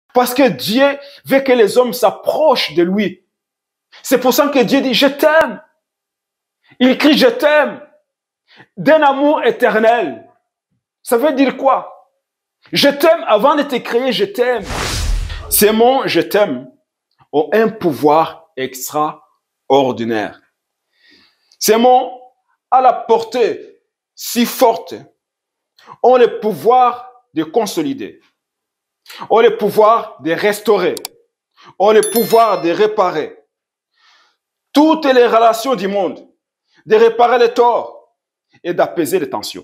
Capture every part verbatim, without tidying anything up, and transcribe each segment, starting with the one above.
Parce que Dieu veut que les hommes s'approchent de lui. C'est pour ça que Dieu dit, je t'aime. Il crie, je t'aime. D'un amour éternel. Ça veut dire quoi? Je t'aime avant de te créer, je t'aime. Ces mots, je t'aime, ont un pouvoir extraordinaire. Ces mots, à la portée si forte, ont le pouvoir de consolider, ont le pouvoir de restaurer, ont le pouvoir de réparer toutes les relations du monde, de réparer les torts et d'apaiser les tensions.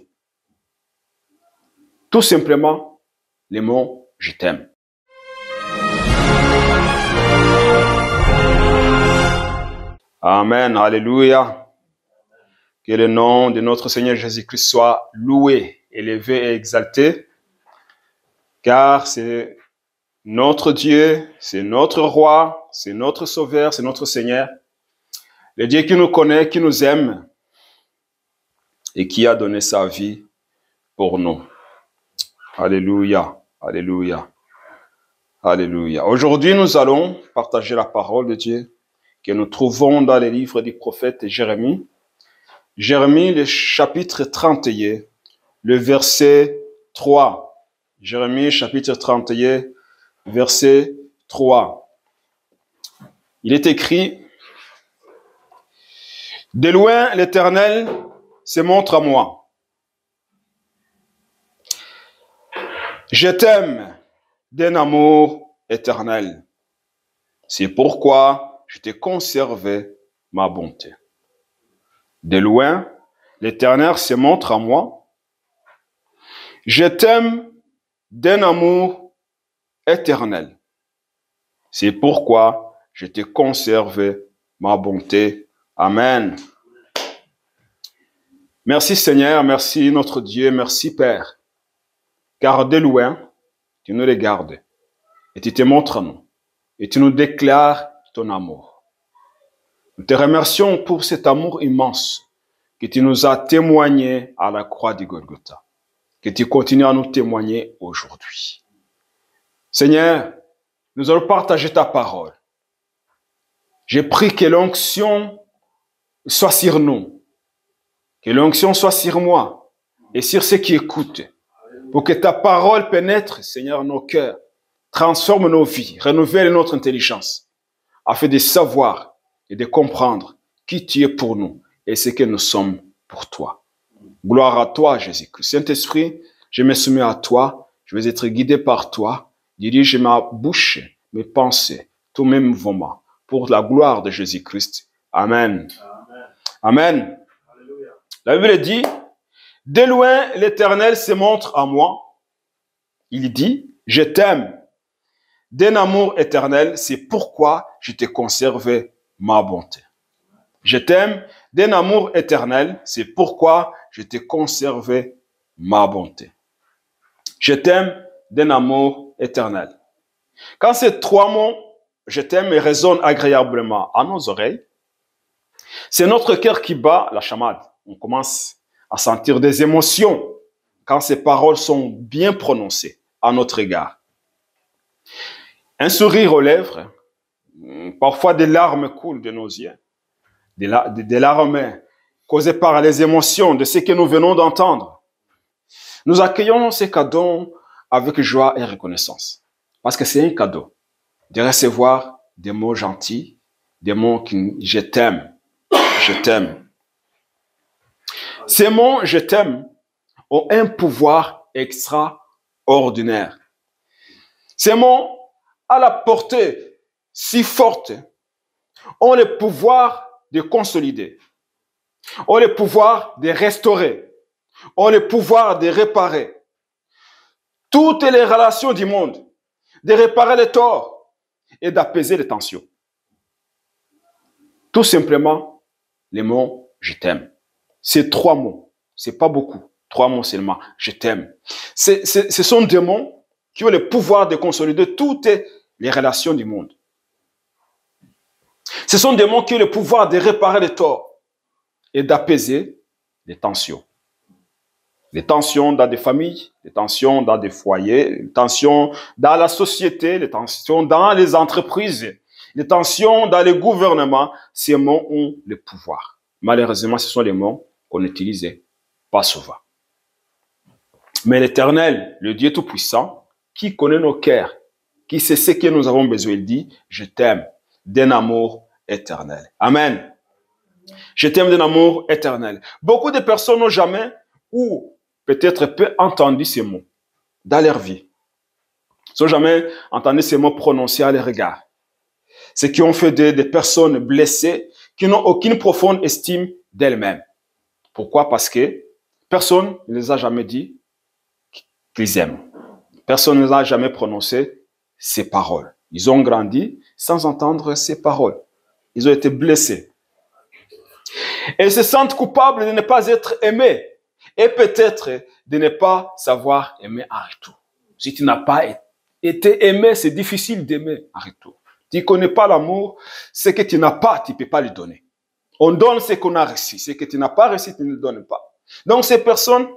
Tout simplement, les mots « je t'aime ». Amen, alléluia. Que le nom de notre Seigneur Jésus-Christ soit loué, élevé et exalté, car c'est notre Dieu, c'est notre roi, c'est notre sauveur, c'est notre Seigneur, le Dieu qui nous connaît, qui nous aime et qui a donné sa vie pour nous. Alléluia, alléluia, alléluia. Aujourd'hui, nous allons partager la parole de Dieu que nous trouvons dans les livres du prophète Jérémie. Jérémie, le chapitre trente et un, le verset trois. Jérémie, chapitre trente et un, verset trois. Il est écrit, « De loin, l'Éternel se montre à moi. Je t'aime d'un amour éternel. C'est pourquoi je t'ai conservé ma bonté. » De loin, l'Éternel se montre à moi. Je t'aime d'un amour éternel. C'est pourquoi je t'ai conservé ma bonté. Amen. Merci Seigneur, merci notre Dieu, merci Père. Car de loin, tu nous regardes et tu te montres à nous et tu nous déclares ton amour. Nous te remercions pour cet amour immense que tu nous as témoigné à la croix du Golgotha, que tu continues à nous témoigner aujourd'hui. Seigneur, nous allons partager ta parole. J'ai pris que l'onction soit sur nous, que l'onction soit sur moi et sur ceux qui écoutent, pour que ta parole pénètre, Seigneur, nos cœurs, transforme nos vies, renouvelle notre intelligence, afin de savoir et de comprendre qui tu es pour nous et ce que nous sommes pour toi. Gloire à toi, Jésus-Christ. Saint-Esprit, je me soumets à toi, je vais être guidé par toi. Dirige ma bouche, mes pensées, tous mes mouvements, pour la gloire de Jésus-Christ. Amen. Amen. Amen. Alléluia. La Bible dit, « De loin, l'Éternel se montre à moi. » Il dit, « Je t'aime. D'un amour éternel, c'est pourquoi je t'ai conservé ma bonté. » Je t'aime d'un amour éternel, c'est pourquoi je t'ai conservé ma bonté. Je t'aime d'un amour éternel. Quand ces trois mots, je t'aime, résonnent agréablement à nos oreilles, c'est notre cœur qui bat la chamade. On commence à sentir des émotions quand ces paroles sont bien prononcées à notre égard. Un sourire aux lèvres, parfois des larmes coulent de nos yeux, des, la, des, des larmes causées par les émotions de ce que nous venons d'entendre. Nous accueillons ces cadeaux avec joie et reconnaissance, parce que c'est un cadeau de recevoir des mots gentils, des mots qui « je t'aime »,« je t'aime ». Ces mots « je t'aime » ont un pouvoir extraordinaire. Ces mots, à la portée si forte, ont le pouvoir de consolider, ont le pouvoir de restaurer, ont le pouvoir de réparer toutes les relations du monde, de réparer les torts et d'apaiser les tensions. Tout simplement, les mots « je t'aime ». Ces trois mots, c'est pas beaucoup, trois mots seulement, « je t'aime ». Ce sont des mots qui ont le pouvoir de consolider toutes les relations du monde. Ce sont des mots qui ont le pouvoir de réparer les torts et d'apaiser les tensions. Les tensions dans des familles, les tensions dans des foyers, les tensions dans la société, les tensions dans les entreprises, les tensions dans les gouvernements, ces mots ont le pouvoir. Malheureusement, ce sont les mots qu'on n'utilise pas souvent. Mais l'Éternel, le Dieu Tout-Puissant, qui connaît nos cœurs, qui sait ce que nous avons besoin, il dit, je t'aime d'un amour éternel. Amen. Je t'aime d'un amour éternel. Beaucoup de personnes n'ont jamais ou peut-être peu entendu ces mots dans leur vie. Ils n'ont jamais entendu ces mots prononcés à leur égard. Ce qui ont fait des, des personnes blessées qui n'ont aucune profonde estime d'elles-mêmes. Pourquoi? Parce que personne ne les a jamais dit qu'ils aiment. Personne ne les a jamais prononcé ces paroles. Ils ont grandi sans entendre ces paroles. Ils ont été blessés. Et ils se sentent coupables de ne pas être aimés. Et peut-être de ne pas savoir aimer en retour. Si tu n'as pas été aimé, c'est difficile d'aimer en retour. Tu ne connais pas l'amour, ce que tu n'as pas, tu ne peux pas lui donner. On donne ce qu'on a reçu. Ce que tu n'as pas reçu, tu ne le donnes pas. Donc ces personnes,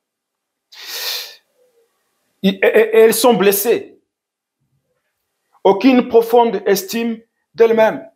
elles sont blessées. Aucune profonde estime d'elles-mêmes.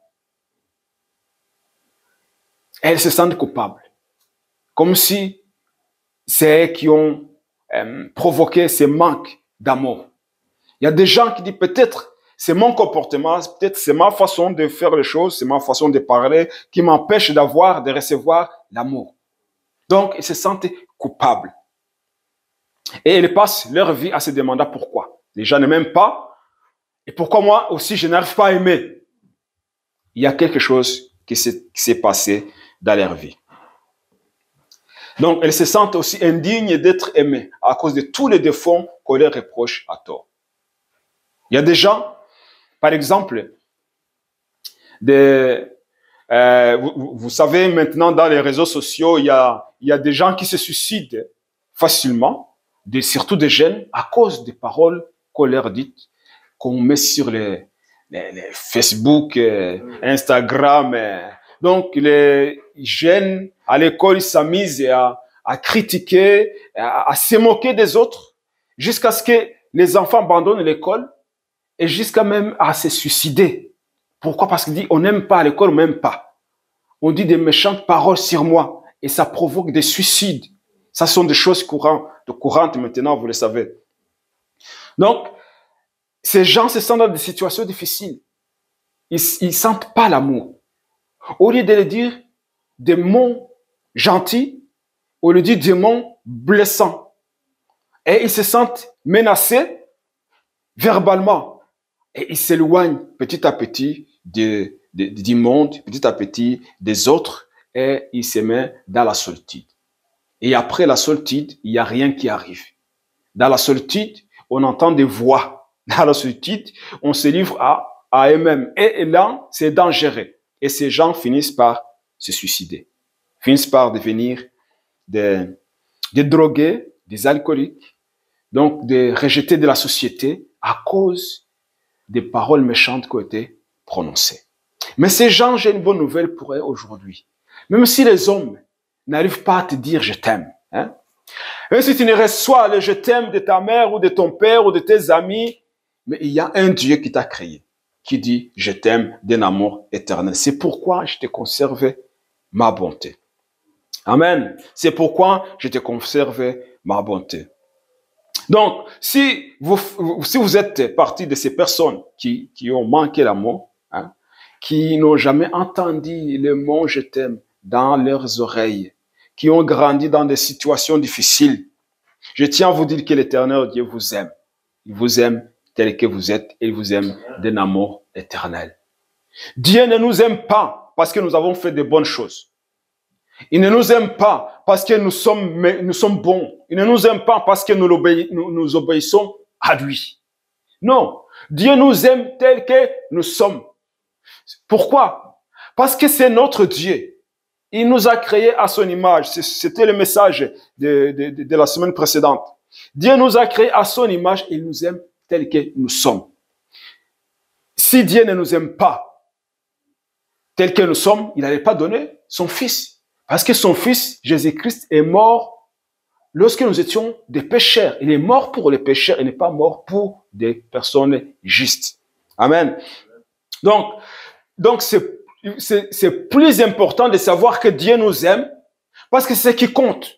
Elles se sentent coupables. Comme si c'est eux qui ont euh, provoqué ces manques d'amour. Il y a des gens qui disent peut-être c'est mon comportement, peut-être c'est ma façon de faire les choses, c'est ma façon de parler qui m'empêche d'avoir, de recevoir l'amour. Donc, ils se sentent coupables. Et ils passent leur vie à se demander pourquoi. Les gens ne m'aiment pas. Et pourquoi moi aussi je n'arrive pas à aimer? Il y a quelque chose qui s'est passé dans leur vie. Donc, elles se sentent aussi indignes d'être aimées à cause de tous les défauts qu'on leur reproche à tort. Il y a des gens, par exemple, des, euh, vous, vous savez maintenant dans les réseaux sociaux, il y a, il y a des gens qui se suicident facilement, des, surtout des jeunes, à cause des paroles qu'on leur dit, qu'on met sur les, les, les Facebook, euh, Instagram. Euh, donc, les jeunes à l'école, ils s'amusent à, à critiquer, à, à se moquer des autres, jusqu'à ce que les enfants abandonnent l'école et jusqu'à même à se suicider. Pourquoi? Parce qu'il dit, on n'aime pas à l'école, on n'aime pas. On dit des méchantes paroles sur moi et ça provoque des suicides. Ça sont des choses courantes, de courantes maintenant, vous le savez. Donc, ces gens se sentent dans des situations difficiles. Ils ne sentent pas l'amour. Au lieu de le dire des mots gentils, on lui dit des mots blessants. Et ils se sentent menacés verbalement. Et ils s'éloignent petit à petit de, de, du monde, petit à petit des autres, et ils se mettent dans la solitude. Et après la solitude, il n'y a rien qui arrive. Dans la solitude, on entend des voix. Dans la solitude, on se livre à, à eux-mêmes. Et là, c'est dangereux. Et ces gens finissent par se suicider, finissent par devenir des, des drogués, des alcooliques, donc des rejetés de la société à cause des paroles méchantes qui ont été prononcées. Mais ces gens, j'ai une bonne nouvelle pour eux aujourd'hui. Même si les hommes n'arrivent pas à te dire je t'aime, hein? Même si tu ne reçois le je t'aime de ta mère ou de ton père ou de tes amis, mais il y a un Dieu qui t'a créé, qui dit je t'aime d'un amour éternel. C'est pourquoi je te conserve ma bonté. Amen. C'est pourquoi je te conserve ma bonté. Donc, si vous, si vous êtes partie de ces personnes qui, qui ont manqué l'amour, hein, qui n'ont jamais entendu le mot je t'aime dans leurs oreilles, qui ont grandi dans des situations difficiles, je tiens à vous dire que l'Éternel Dieu vous aime. Il vous aime tel que vous êtes et il vous aime d'un amour éternel. Dieu ne nous aime pas parce que nous avons fait de bonnes choses. Il ne nous aime pas parce que nous sommes, nous sommes bons. Il ne nous aime pas parce que nous, nous, nous obéissons à lui. Non, Dieu nous aime tel que nous sommes. Pourquoi? Parce que c'est notre Dieu. Il nous a créés à son image. C'était le message de, de, de, de la semaine précédente. Dieu nous a créés à son image et il nous aime tel que nous sommes. Si Dieu ne nous aime pas tel que nous sommes, il n'allait pas donner son Fils. Parce que son Fils, Jésus-Christ, est mort lorsque nous étions des pécheurs. Il est mort pour les pécheurs, il n'est pas mort pour des personnes justes. Amen. Donc, donc c'est, c'est, c'est plus important de savoir que Dieu nous aime parce que c'est ce qui compte.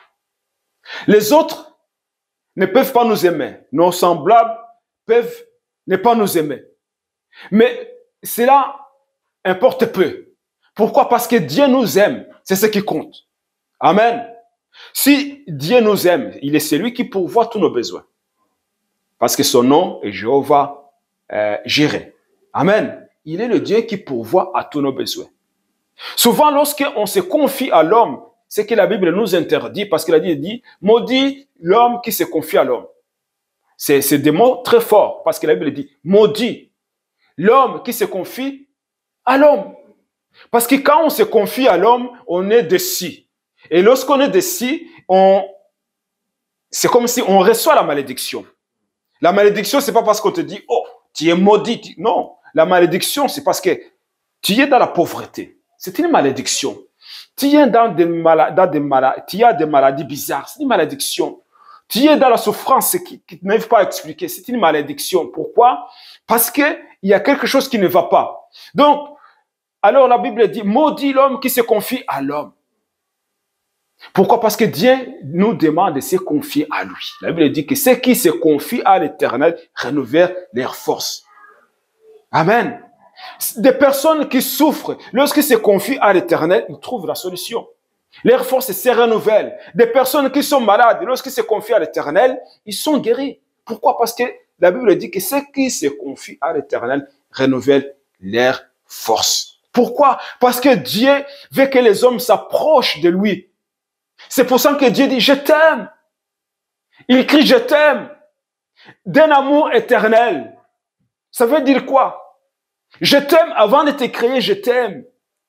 Les autres ne peuvent pas nous aimer. Nos semblables peuvent ne pas nous aimer. Mais cela importe peu. Pourquoi? Parce que Dieu nous aime. C'est ce qui compte. Amen. Si Dieu nous aime, il est celui qui pourvoit tous nos besoins. Parce que son nom est Jéhovah euh, Jireh. Amen. Il est le Dieu qui pourvoit à tous nos besoins. Souvent, lorsqu'on se confie à l'homme, c'est que la Bible nous interdit, parce qu'il a dit, dit maudit l'homme qui se confie à l'homme. C'est, c'est des mots très forts, parce que la Bible dit, maudit l'homme qui se confie à l'homme. Parce que quand on se confie à l'homme, on est déçu. Et lorsqu'on est déçu, on, c'est comme si on reçoit la malédiction. La malédiction, c'est pas parce qu'on te dit, oh, tu es maudit. Non. La malédiction, c'est parce que tu es dans la pauvreté. C'est une malédiction. Tu es dans des, mala- dans des, mala- tu as des maladies bizarres. C'est une malédiction. Tu es dans la souffrance qui, qui n'arrive pas à expliquer. C'est une malédiction. Pourquoi? Parce que il y a quelque chose qui ne va pas. Donc, alors la Bible dit, maudit l'homme qui se confie à l'homme. Pourquoi? Parce que Dieu nous demande de se confier à lui. La Bible dit que ceux qui se confient à l'Éternel renouvellent leurs forces. Amen. Des personnes qui souffrent, lorsqu'ils se confient à l'Éternel, ils trouvent la solution. Leurs forces se renouvellent. Des personnes qui sont malades, lorsqu'ils se confient à l'Éternel, ils sont guéris. Pourquoi? Parce que la Bible dit que ceux qui se confient à l'Éternel renouvellent leurs forces. Pourquoi? Parce que Dieu veut que les hommes s'approchent de lui. C'est pour ça que Dieu dit, je t'aime. Il crie, je t'aime. D'un amour éternel. Ça veut dire quoi? Je t'aime avant de te créer, je t'aime.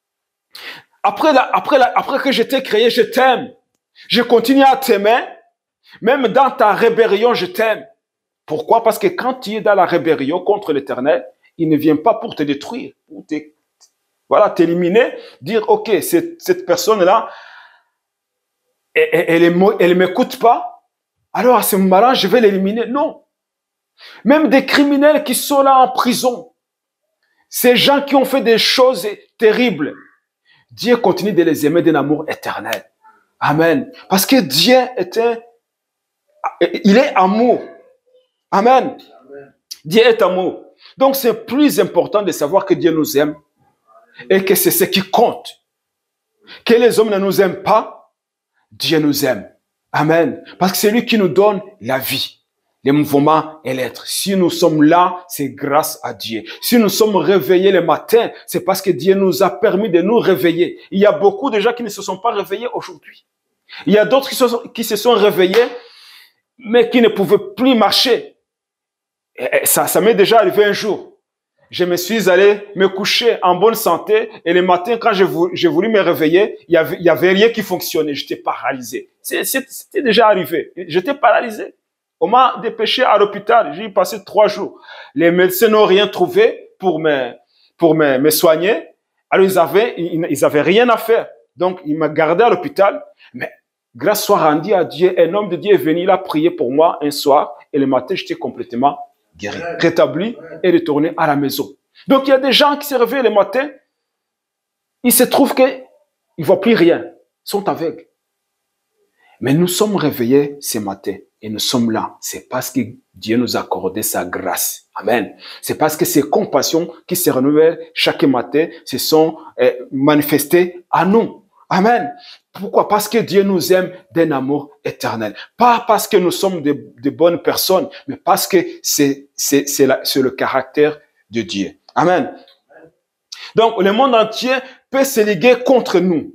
Après, la, après, la, après que je t'ai créé, je t'aime. Je continue à t'aimer. Même dans ta rébellion, je t'aime. Pourquoi? Parce que quand tu es dans la rébellion contre l'éternel, il ne vient pas pour te détruire, pour te, voilà, t'éliminer, dire, ok, cette, cette personne-là, elle ne m'écoute pas, alors à ce moment-là, je vais l'éliminer. Non. Même des criminels qui sont là en prison, ces gens qui ont fait des choses terribles, Dieu continue de les aimer d'un amour éternel. Amen. Parce que Dieu est un, il est amour. Amen. Amen. Dieu est amour. Donc c'est plus important de savoir que Dieu nous aime et que c'est ce qui compte. Que les hommes ne nous aiment pas, Dieu nous aime. Amen. Parce que c'est lui qui nous donne la vie, les mouvements et l'être. Si nous sommes là, c'est grâce à Dieu. Si nous sommes réveillés le matin, c'est parce que Dieu nous a permis de nous réveiller. Il y a beaucoup de gens qui ne se sont pas réveillés aujourd'hui. Il y a d'autres qui, sont, qui se sont réveillés, mais qui ne pouvaient plus marcher. Et ça, ça m'est déjà arrivé un jour. Je me suis allé me coucher en bonne santé et le matin, quand j'ai voulu, j'ai voulu me réveiller, il y avait, il y avait rien qui fonctionnait. J'étais paralysé. C'est, c'est, c'était déjà arrivé. J'étais paralysé. On m'a dépêché à l'hôpital. J'ai passé trois jours. Les médecins n'ont rien trouvé pour me, pour me, me soigner. Alors ils avaient, ils, ils avaient rien à faire. Donc ils m'ont gardé à l'hôpital. Mais grâce soit rendue à Dieu, un homme de Dieu est venu, il a prié pour moi un soir et le matin, j'étais complètement guéri, rétabli et retourné à la maison. Donc, il y a des gens qui se réveillent le matin, il se trouve qu'ils ne voient plus rien, ils sont aveugles. Mais nous sommes réveillés ce matin et nous sommes là. C'est parce que Dieu nous a accordé sa grâce. Amen. C'est parce que ces compassions qui se renouvellent chaque matin se sont euh, manifestées à nous. Amen. Pourquoi? Parce que Dieu nous aime d'un amour éternel. Pas parce que nous sommes de, de bonnes personnes, mais parce que c'est, c'est, c'est, la, c'est le caractère de Dieu. Amen. Donc, le monde entier peut se liguer contre nous.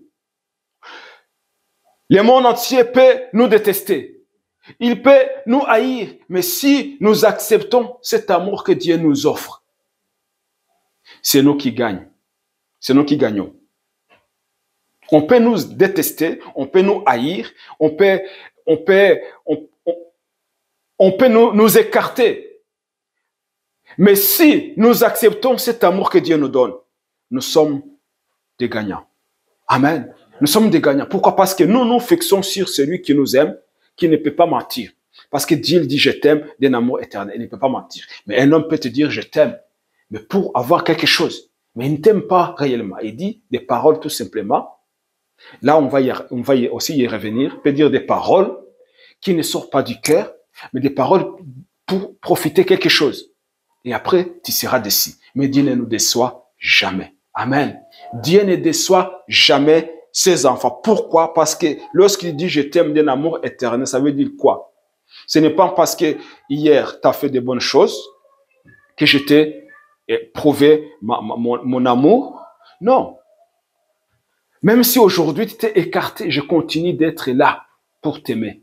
Le monde entier peut nous détester. Il peut nous haïr. Mais si nous acceptons cet amour que Dieu nous offre, c'est nous qui gagnons. C'est nous qui gagnons. On peut nous détester, on peut nous haïr, on peut, on peut, on, on, on peut nous, nous écarter. Mais si nous acceptons cet amour que Dieu nous donne, nous sommes des gagnants. Amen. Nous sommes des gagnants. Pourquoi? Parce que nous nous fixons sur celui qui nous aime qui ne peut pas mentir. Parce que Dieu dit, je t'aime d'un amour éternel. Il ne peut pas mentir. Mais un homme peut te dire, je t'aime. Mais pour avoir quelque chose. Mais il ne t'aime pas réellement. Il dit des paroles tout simplement. Là, on va, y, on va y aussi y revenir. Il peut dire des paroles qui ne sortent pas du cœur, mais des paroles pour profiter quelque chose. Et après, tu seras déçu. Mais Dieu ne nous déçoit jamais. Amen. Dieu ne déçoit jamais ses enfants. Pourquoi? Parce que lorsqu'il dit je t'aime d'un amour éternel, ça veut dire quoi? Ce n'est pas parce que hier tu as fait de bonnes choses que je t'ai prouvé ma, ma, mon, mon amour. Non. Même si aujourd'hui tu t'es écarté, je continue d'être là pour t'aimer.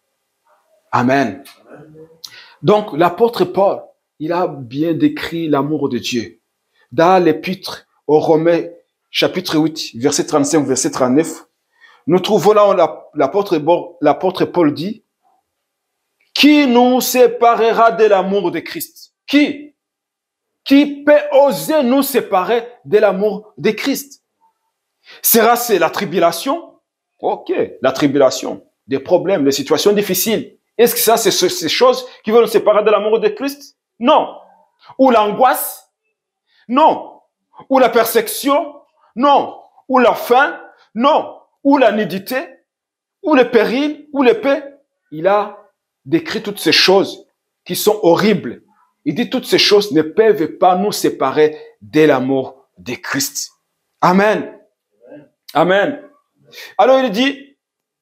Amen. Donc l'apôtre Paul, il a bien décrit l'amour de Dieu. Dans l'épître aux Romains, chapitre huit, verset trente-cinq, verset trente-neuf, nous trouvons là où l'apôtre, l'apôtre Paul dit, « Qui nous séparera de l'amour de Christ ?» Qui? Qui peut oser nous séparer de l'amour de Christ? Sera-ce la tribulation? Ok, la tribulation, des problèmes, des situations difficiles. Est-ce que ça, c'est ces choses qui veulent nous séparer de l'amour de Christ? Non. Ou l'angoisse? Non. Ou la persécution? Non. Ou la faim? Non. Ou la nudité? Ou le péril? Ou l'épée? Il a décrit toutes ces choses qui sont horribles. Il dit toutes ces choses ne peuvent pas nous séparer de l'amour de Christ. Amen. Amen. Alors il dit,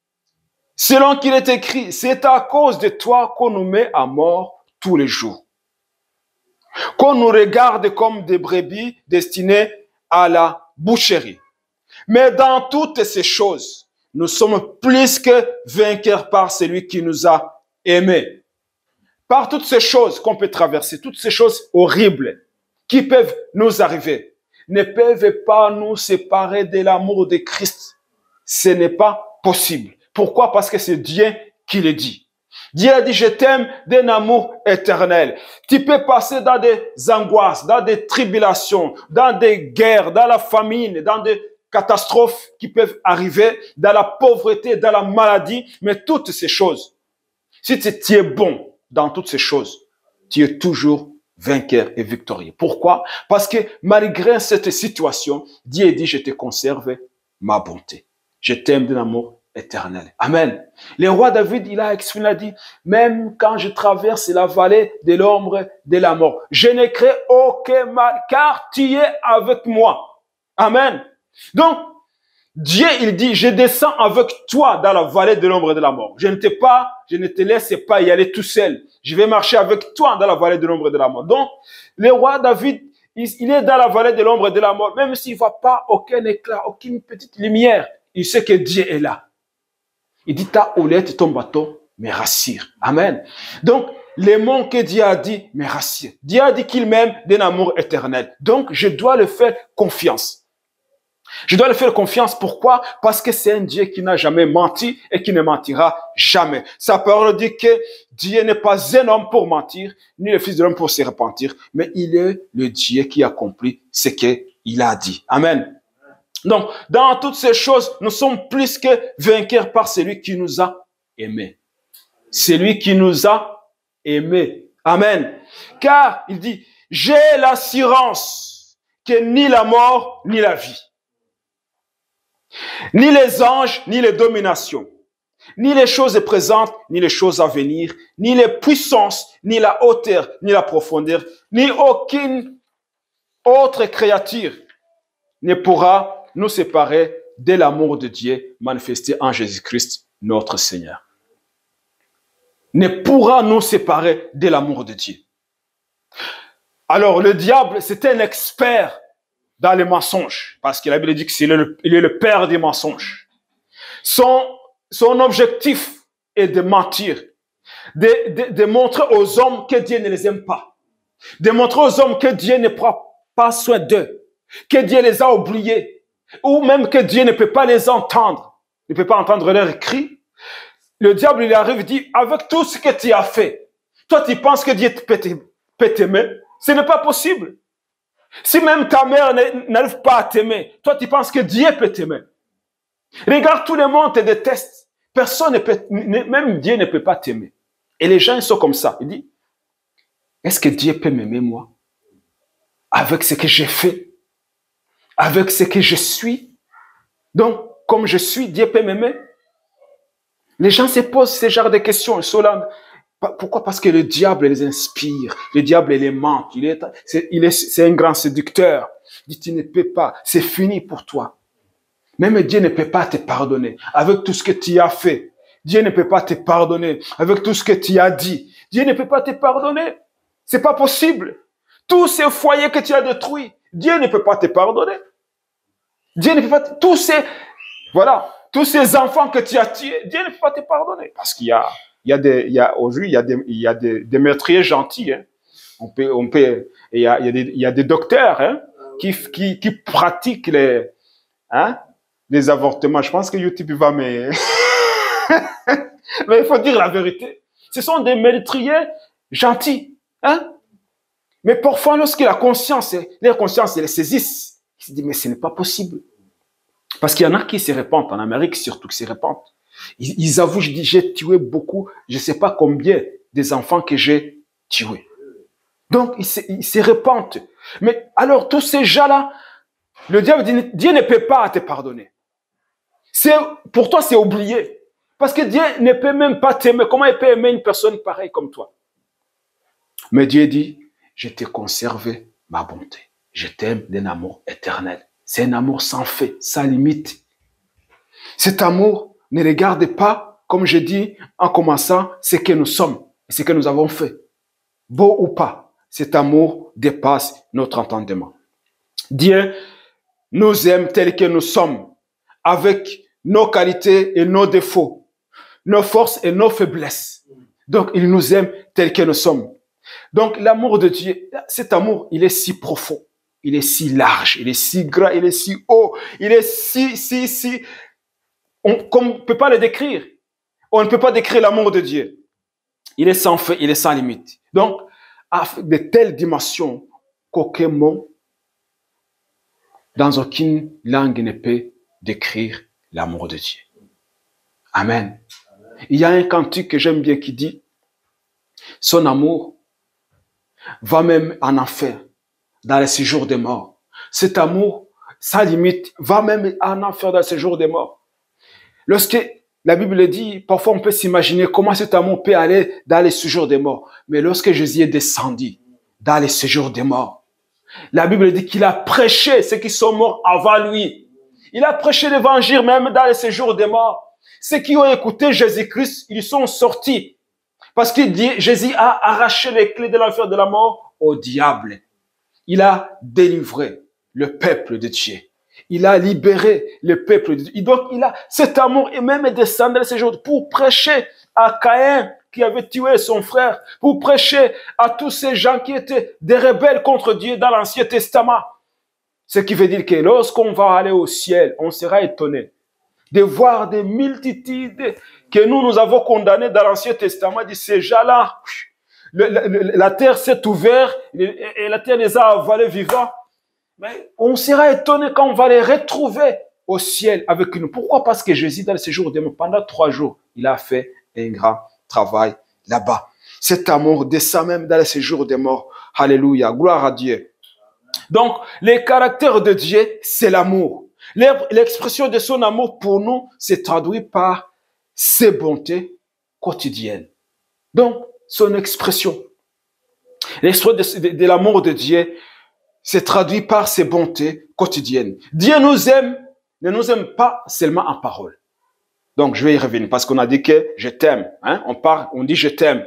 selon qu'il est écrit, c'est à cause de toi qu'on nous met à mort tous les jours. Qu'on nous regarde comme des brebis destinées à la boucherie. Mais dans toutes ces choses, nous sommes plus que vainqueurs par celui qui nous a aimés. Par toutes ces choses qu'on peut traverser, toutes ces choses horribles qui peuvent nous arriver, ne peuvent pas nous séparer de l'amour de Christ. Ce n'est pas possible. Pourquoi? Parce que c'est Dieu qui le dit. Dieu a dit, je t'aime d'un amour éternel. Tu peux passer dans des angoisses, dans des tribulations, dans des guerres, dans la famine, dans des catastrophes qui peuvent arriver, dans la pauvreté, dans la maladie, mais toutes ces choses, si tu es bon dans toutes ces choses, tu es toujours vainqueur et victorieux. Pourquoi? Parce que malgré cette situation, Dieu dit, je te conserve ma bonté. Je t'aime d'un amour éternel. Amen. Le roi David, il a exprimé, il a dit, même quand je traverse la vallée de l'ombre de la mort, je ne crains aucun mal, car tu es avec moi. Amen. Donc, Dieu, il dit, je descends avec toi dans la vallée de l'ombre de la mort. Je ne te pas, je ne te laisse pas y aller tout seul. Je vais marcher avec toi dans la vallée de l'ombre de la mort. Donc, le roi David, il, il est dans la vallée de l'ombre de la mort, même s'il ne voit pas aucun éclat, aucune petite lumière, il sait que Dieu est là. Il dit, ta houlette, ton bâton me rassure. Amen. Donc, les mots que Dieu a dit me rassurent. Dieu a dit qu'il m'aime d'un amour éternel. Donc, je dois le faire confiance. Je dois le faire confiance. Pourquoi? Parce que c'est un Dieu qui n'a jamais menti et qui ne mentira jamais. Sa parole dit que Dieu n'est pas un homme pour mentir, ni le fils de l'homme pour se repentir, mais il est le Dieu qui accomplit ce qu'il a dit. Amen. Donc, dans toutes ces choses, nous sommes plus que vainqueurs par celui qui nous a aimés. Celui qui nous a aimés. Amen. Car, il dit, j'ai l'assurance que ni la mort, ni la vie, ni les anges, ni les dominations, ni les choses présentes, ni les choses à venir, ni les puissances, ni la hauteur, ni la profondeur, ni aucune autre créature ne pourra nous séparer de l'amour de Dieu manifesté en Jésus-Christ, notre Seigneur. Ne pourra nous séparer de l'amour de Dieu. Alors, le diable, c'est un expert dans les mensonges, parce que la Bible dit qu'il est le, il est le père des mensonges. Son, son objectif est de mentir, de, de, de montrer aux hommes que Dieu ne les aime pas, de montrer aux hommes que Dieu ne prend pas soin d'eux, que Dieu les a oubliés, ou même que Dieu ne peut pas les entendre, ne peut pas entendre leurs cris. Le diable, il arrive et dit, avec tout ce que tu as fait, toi tu penses que Dieu peut t'aimer? Ce n'est pas possible. Si même ta mère n'arrive pas à t'aimer, toi tu penses que Dieu peut t'aimer. Regarde, tout le monde te déteste. personne ne peut, même Dieu ne peut pas t'aimer. Et les gens ils sont comme ça. Ils disent, est-ce que Dieu peut m'aimer moi? Avec ce que j'ai fait? Avec ce que je suis? Donc, comme je suis, Dieu peut m'aimer? Les gens se posent ce genre de questions. Ils sont là. Pourquoi? Parce que le diable les inspire. Le diable les ment. Il est, c'est, il est, c'est un grand séducteur. Il dit, tu ne peux pas. C'est fini pour toi. Même Dieu ne peut pas te pardonner avec tout ce que tu as fait. Dieu ne peut pas te pardonner avec tout ce que tu as dit. Dieu ne peut pas te pardonner. C'est pas possible. Tous ces foyers que tu as détruits, Dieu ne peut pas te pardonner. Dieu ne peut pas, te, tous ces, voilà, tous ces enfants que tu as tués, Dieu ne peut pas te pardonner. Parce qu'il y a, il y a des, il y a, aujourd'hui, il y a des, il y a des, des meurtriers gentils, hein. On peut, on peut, il y a, il y a des, il y a des docteurs, hein, qui, qui, qui pratiquent les, hein, les avortements. Je pense que YouTube va me, mais il faut dire la vérité. Ce sont des meurtriers gentils, hein. Mais parfois, lorsque la conscience, leur conscience, les saisissent, ils se disent, mais ce n'est pas possible. Parce qu'il y en a qui se répandent, en Amérique surtout, qui se répandent. Ils, ils avouent, je dis, j'ai tué beaucoup, je ne sais pas combien des enfants que j'ai tués. Donc, ils se, ils se répandent. Mais alors, tous ces gens-là, le diable dit, Dieu ne peut pas te pardonner. C'est, pour toi, c'est oublié. Parce que Dieu ne peut même pas t'aimer. Comment il peut aimer une personne pareille comme toi? Mais Dieu dit, je t'ai conservé ma bonté. Je t'aime d'un amour éternel. C'est un amour sans fait, sans limite. Cet amour ne regarde pas, comme je dis en commençant, ce que nous sommes et ce que nous avons fait. Beau ou pas, cet amour dépasse notre entendement. Dieu nous aime tel que nous sommes, avec nos qualités et nos défauts, nos forces et nos faiblesses. Donc, il nous aime tel que nous sommes. Donc, l'amour de Dieu, cet amour, il est si profond, il est si large, il est si grand, il est si haut, il est si, si, si... On, comme on ne peut pas le décrire. On ne peut pas décrire l'amour de Dieu. Il est sans fait, il est sans limite. Donc, avec de telles dimensions qu'aucun mot, dans aucune langue ne peut décrire l'amour de Dieu. Amen. Il y a un cantique que j'aime bien qui dit, son amour va même en enfer, dans le séjour des morts. Cet amour, sans limite, va même en enfer dans le séjour des morts. Lorsque la Bible dit, parfois on peut s'imaginer comment cet amour peut aller dans le séjour des morts. Mais lorsque Jésus est descendu dans le séjour des morts, la Bible dit qu'il a prêché ceux qui sont morts avant lui. Il a prêché l'évangile même dans le séjour des morts. Ceux qui ont écouté Jésus-Christ, ils sont sortis. Parce que Jésus a arraché les clés de l'enfer de la mort au diable. Il a délivré le peuple de Dieu. Il a libéré le peuple de Dieu. Donc, il a cet amour et même descendu ces jours pour prêcher à Caïn qui avait tué son frère, pour prêcher à tous ces gens qui étaient des rebelles contre Dieu dans l'Ancien Testament. Ce qui veut dire que lorsqu'on va aller au ciel, on sera étonné de voir des multitudes que nous, nous avons condamnées dans l'Ancien Testament, de ces gens-là. Le, le, la terre s'est ouverte et la terre les a avalés vivants. Mais on sera étonné quand on va les retrouver au ciel avec nous. Pourquoi? Parce que Jésus, dans le séjour des morts, pendant trois jours, il a fait un grand travail là-bas. Cet amour descend même dans le séjour des morts. Alléluia, gloire à Dieu. Donc, les caractères de Dieu, c'est l'amour. L'expression de son amour pour nous se traduit par ses bontés quotidiennes. Donc, son expression. L'expression de, de, de l'amour de Dieu se traduit par ses bontés quotidiennes. Dieu nous aime, ne nous aime pas seulement en parole. Donc, je vais y revenir parce qu'on a dit que je t'aime. Hein? On parle, on dit je t'aime.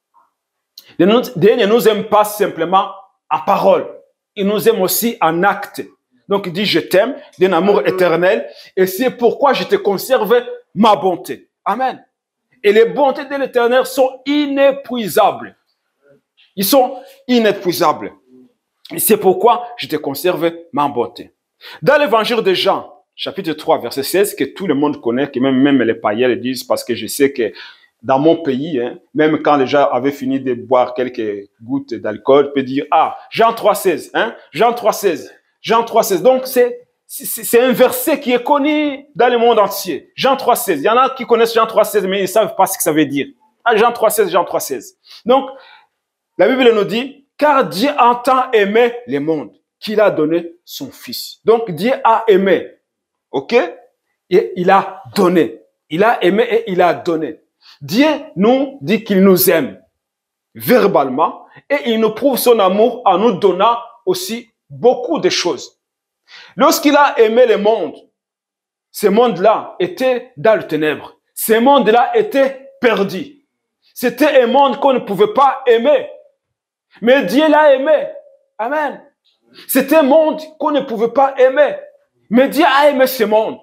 Dieu ne nous aime pas simplement en parole. Il nous aime aussi en acte. Donc, il dit, je t'aime d'un amour éternel et c'est pourquoi je te conserve ma bonté. Amen. Et les bontés de l'éternel sont inépuisables. Ils sont inépuisables. Et c'est pourquoi je te conserve ma bonté. Dans l'évangile de Jean, chapitre trois, verset seize, que tout le monde connaît, que même, même les païens le disent, parce que je sais que dans mon pays, hein, même quand les gens avaient fini de boire quelques gouttes d'alcool, peut dire, ah, Jean trois, seize, hein, Jean trois, seize. Jean trois, seize. Donc, c'est c'est un verset qui est connu dans le monde entier. Jean trois seize. Il y en a qui connaissent Jean trois seize, mais ils ne savent pas ce que ça veut dire. Ah, Jean trois seize, Jean trois seize. Donc, la Bible nous dit, car Dieu a tant aimé le monde qu'il a donné son Fils. Donc, Dieu a aimé. OK? Et il a donné. Il a aimé et il a donné. Dieu nous dit qu'il nous aime verbalement et il nous prouve son amour en nous donnant aussi beaucoup de choses. Lorsqu'il a aimé le monde, ce monde-là était dans le ténèbre. Ce monde-là était perdu. C'était un monde qu'on ne pouvait pas aimer. Mais Dieu l'a aimé. Amen. C'était un monde qu'on ne pouvait pas aimer. Mais Dieu a aimé ce monde.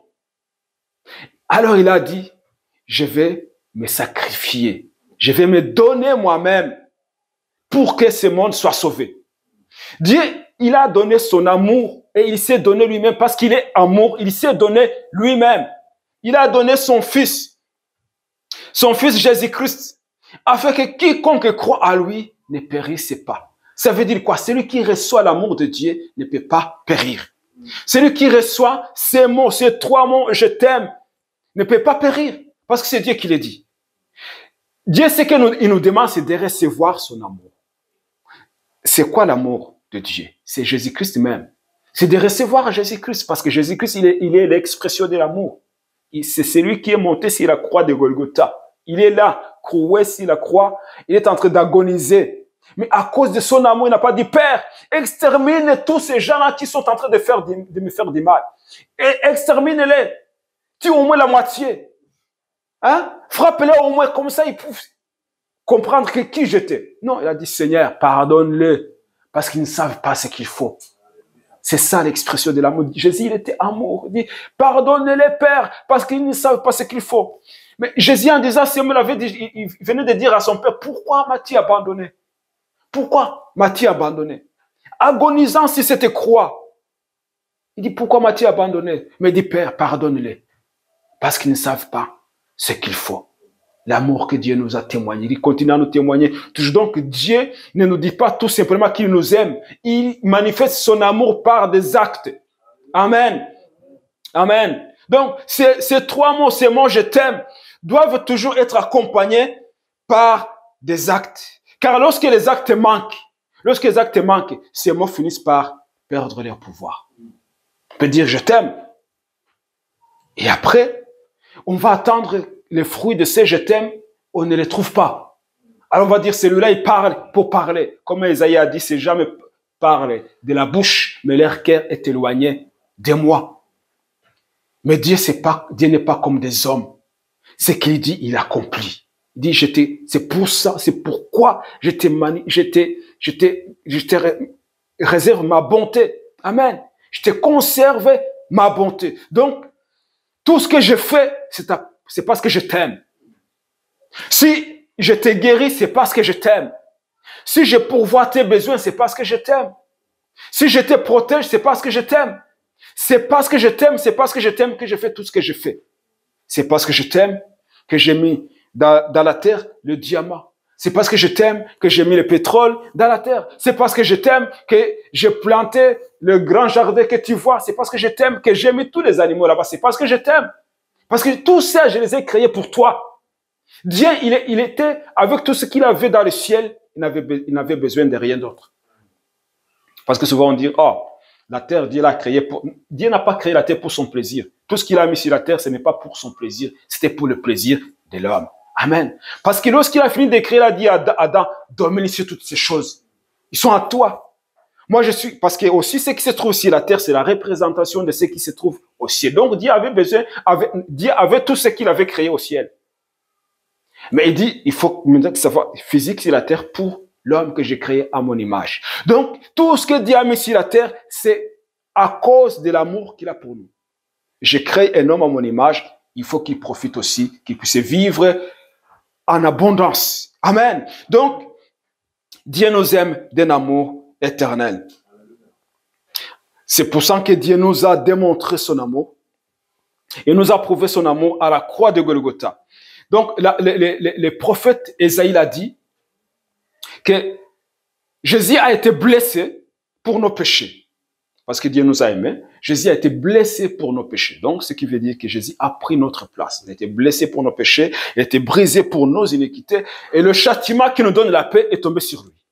Alors il a dit, je vais me sacrifier. Je vais me donner moi-même pour que ce monde soit sauvé. Dieu, il a donné son amour et il s'est donné lui-même parce qu'il est amour. Il s'est donné lui-même. Il a donné son Fils, son Fils Jésus-Christ, afin que quiconque croit à lui ne périsse pas. Ça veut dire quoi? Celui qui reçoit l'amour de Dieu ne peut pas périr. Celui qui reçoit ces mots, ces trois mots, je t'aime, ne peut pas périr. Parce que c'est Dieu qui le dit. Dieu, ce qu'il nous, nous demande, c'est de recevoir son amour. C'est quoi l'amour de Dieu? C'est Jésus-Christ même. C'est de recevoir Jésus-Christ, parce que Jésus-Christ, il est, il est l'expression de l'amour. C'est celui qui est monté sur la croix de Golgotha. Il est là, croué sur la croix, il est en train d'agoniser. Mais à cause de son amour, il n'a pas dit, Père, extermine tous ces gens-là qui sont en train de, faire, de me faire du mal. Et extermine-les. Tue au moins la moitié. Hein? Frappe-les au moins, comme ça, ils peuvent comprendre que qui j'étais. Non, il a dit, Seigneur, pardonne-les, parce qu'ils ne savent pas ce qu'il faut. C'est ça l'expression de l'amour. Jésus, il était amour. Il dit, pardonne-les, Père, parce qu'ils ne savent pas ce qu'il faut. Mais Jésus, en disant ce mot, il venait de dire à son Père, pourquoi m'as-tu abandonné? Pourquoi m'as-tu abandonné? Agonisant sur cette croix. Il dit, pourquoi m'as-tu abandonné? Mais il dit, Père, pardonne-les, parce qu'ils ne savent pas ce qu'il faut. L'amour que Dieu nous a témoigné. Il continue à nous témoigner. Toujours donc, Dieu ne nous dit pas tout simplement qu'il nous aime. Il manifeste son amour par des actes. Amen. Amen. Donc, ces, ces trois mots, ces mots, je t'aime, doivent toujours être accompagnés par des actes. Car lorsque les actes manquent, lorsque les actes manquent, ces mots finissent par perdre leur pouvoir. On peut dire je t'aime. Et après, on va attendre les fruits de ces je t'aime, on ne les trouve pas. Alors on va dire celui-là, il parle pour parler. Comme Isaïe a dit, ces gens me parlent de la bouche, mais leur cœur est éloigné de moi. Mais Dieu, c'est pas, Dieu n'est pas comme des hommes. Ce qu'il dit, il accomplit. Il dit, j'étais, c'est pour ça, c'est pourquoi je te mani, je te, je te, je te réserve ma bonté. Amen. Je te conserve ma bonté. Donc, tout ce que je fais, c'est ta c'est parce que je t'aime. Si je te guéris, c'est parce que je t'aime. Si je pourvois tes besoins, c'est parce que je t'aime. Si je te protège, c'est parce que je t'aime. C'est parce que je t'aime, c'est parce que je t'aime que je fais tout ce que je fais. C'est parce que je t'aime que j'ai mis dans, dans la terre le diamant. C'est parce que je t'aime que j'ai mis le pétrole dans la terre. C'est parce que je t'aime que j'ai planté le grand jardin que tu vois. C'est parce que je t'aime que j'ai mis tous les animaux là-bas. C'est parce que je t'aime. Parce que tout ça, je les ai créés pour toi. Dieu, il, il était avec tout ce qu'il avait dans le ciel, il n'avait, il n'avait besoin de rien d'autre. Parce que souvent on dit, oh, la terre, Dieu l'a créée pour... Dieu n'a pas créé la terre pour son plaisir. Tout ce qu'il a mis sur la terre, ce n'est pas pour son plaisir, c'était pour le plaisir de l'homme. Amen. Parce que lorsqu'il a fini de créer, il a dit à Adam, domine sur toutes ces choses. Ils sont à toi. Moi, je suis, parce que aussi ce qui se trouve sur la terre, c'est la représentation de ce qui se trouve au ciel. Donc, Dieu avait besoin, avait, Dieu avait tout ce qu'il avait créé au ciel. Mais il dit, il faut maintenant que ça soit physique sur la terre pour l'homme que j'ai créé à mon image. Donc, tout ce que Dieu a mis sur la terre, c'est à cause de l'amour qu'il a pour nous. J'ai créé un homme à mon image, il faut qu'il profite aussi, qu'il puisse vivre en abondance. Amen. Donc, Dieu nous aime d'un amour éternel. C'est pour ça que Dieu nous a démontré son amour. Il nous a prouvé son amour à la croix de Golgotha. Donc, la, le, le, le, le prophète Ésaïe a dit que Jésus a été blessé pour nos péchés. parce que Dieu nous a aimés. Jésus a été blessé pour nos péchés. Donc, ce qui veut dire que Jésus a pris notre place. Il a été blessé pour nos péchés, il a été brisé pour nos iniquités, et le châtiment qui nous donne la paix est tombé sur lui.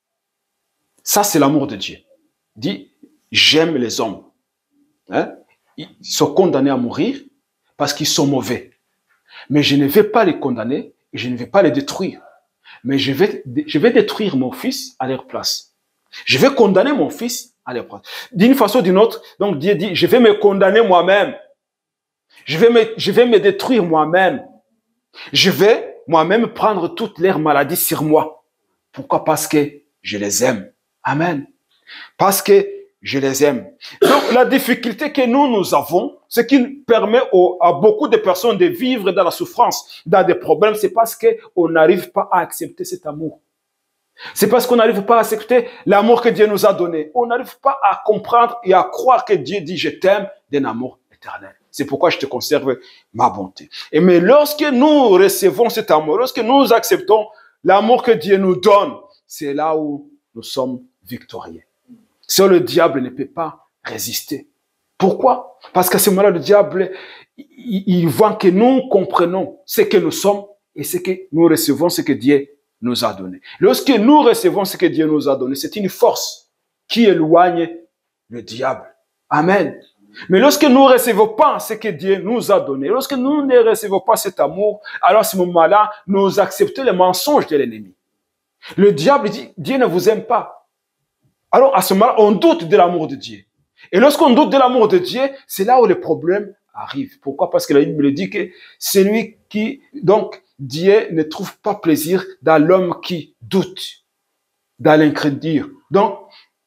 Ça, c'est l'amour de Dieu. Il dit, j'aime les hommes. Hein? Ils sont condamnés à mourir parce qu'ils sont mauvais. Mais je ne vais pas les condamner et je ne vais pas les détruire. Mais je vais, je vais détruire mon fils à leur place. Je vais condamner mon fils à leur place. D'une façon ou d'une autre, donc Dieu dit, je vais me condamner moi-même. Je vais me, je vais me détruire moi-même. Je vais moi-même prendre toutes leurs maladies sur moi. Pourquoi? Parce que je les aime. Amen. Parce que je les aime. Donc, la difficulté que nous, nous avons, ce qui permet au, à beaucoup de personnes de vivre dans la souffrance, dans des problèmes, c'est parce qu'on n'arrive pas à accepter cet amour. C'est parce qu'on n'arrive pas à accepter l'amour que Dieu nous a donné. On n'arrive pas à comprendre et à croire que Dieu dit « je t'aime » d'un amour éternel. C'est pourquoi je te conserve ma bonté. Et mais lorsque nous recevons cet amour, lorsque nous acceptons l'amour que Dieu nous donne, c'est là où nous sommes victorieux. Seul le diable ne peut pas résister. Pourquoi? Parce qu'à ce moment-là, le diable, il, il voit que nous comprenons ce que nous sommes et ce que nous recevons, ce que Dieu nous a donné. Lorsque nous recevons ce que Dieu nous a donné, c'est une force qui éloigne le diable. Amen. Mais lorsque nous ne recevons pas ce que Dieu nous a donné, lorsque nous ne recevons pas cet amour, alors à ce moment-là, nous acceptons les mensonges de l'ennemi. Le diable dit, Dieu ne vous aime pas. Alors, à ce moment-là, on doute de l'amour de Dieu. Et lorsqu'on doute de l'amour de Dieu, c'est là où les problèmes arrivent. Pourquoi? Parce que la Bible dit que c'est lui qui, donc, Dieu ne trouve pas plaisir dans l'homme qui doute, dans l'incrédule. Donc,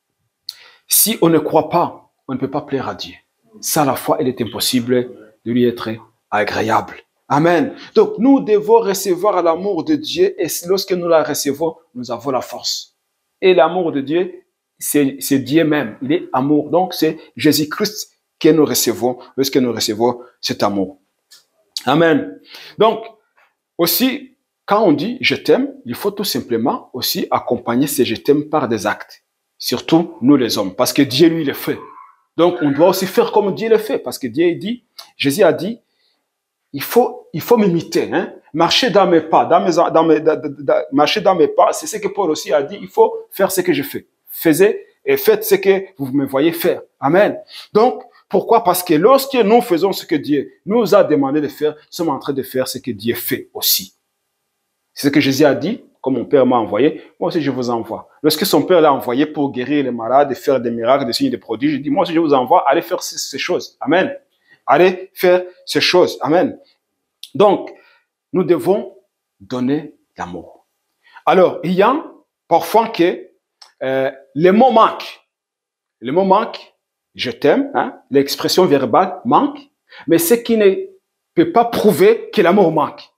si on ne croit pas, on ne peut pas plaire à Dieu. Sans la foi, il est impossible de lui être agréable. Amen. Donc, nous devons recevoir l'amour de Dieu et lorsque nous la recevons, nous avons la force. Et l'amour de Dieu, c'est Dieu même. Il est amour. Donc, c'est Jésus-Christ que nous recevons lorsque nous recevons cet amour. Amen. Donc, aussi, quand on dit « je t'aime », il faut tout simplement aussi accompagner ce « je t'aime » par des actes. Surtout, nous les hommes, parce que Dieu, lui, le fait. Donc, on doit aussi faire comme Dieu le fait, parce que Dieu dit, Jésus a dit, il faut, il faut m'imiter, hein. Marcher dans mes pas, dans mes, dans mes, dans, dans, marcher dans mes pas, c'est ce que Paul aussi a dit, il faut faire ce que je fais. Faisez et faites ce que vous me voyez faire. Amen. Donc, pourquoi? Parce que lorsque nous faisons ce que Dieu nous a demandé de faire, nous sommes en train de faire ce que Dieu fait aussi. C'est ce que Jésus a dit, comme mon Père m'a envoyé, moi aussi je vous envoie. Lorsque son Père l'a envoyé pour guérir les malades, faire des miracles, des signes, des prodiges, il dit, moi aussi je vous envoie, allez faire ces, ces choses. Amen. Allez faire ces choses. Amen. Donc, nous devons donner l'amour. Alors, il y a parfois que euh, les mots manquent. Les mots manquent, je t'aime, hein, l'expression verbale manque, mais ce qui ne peut pas prouver que l'amour manque.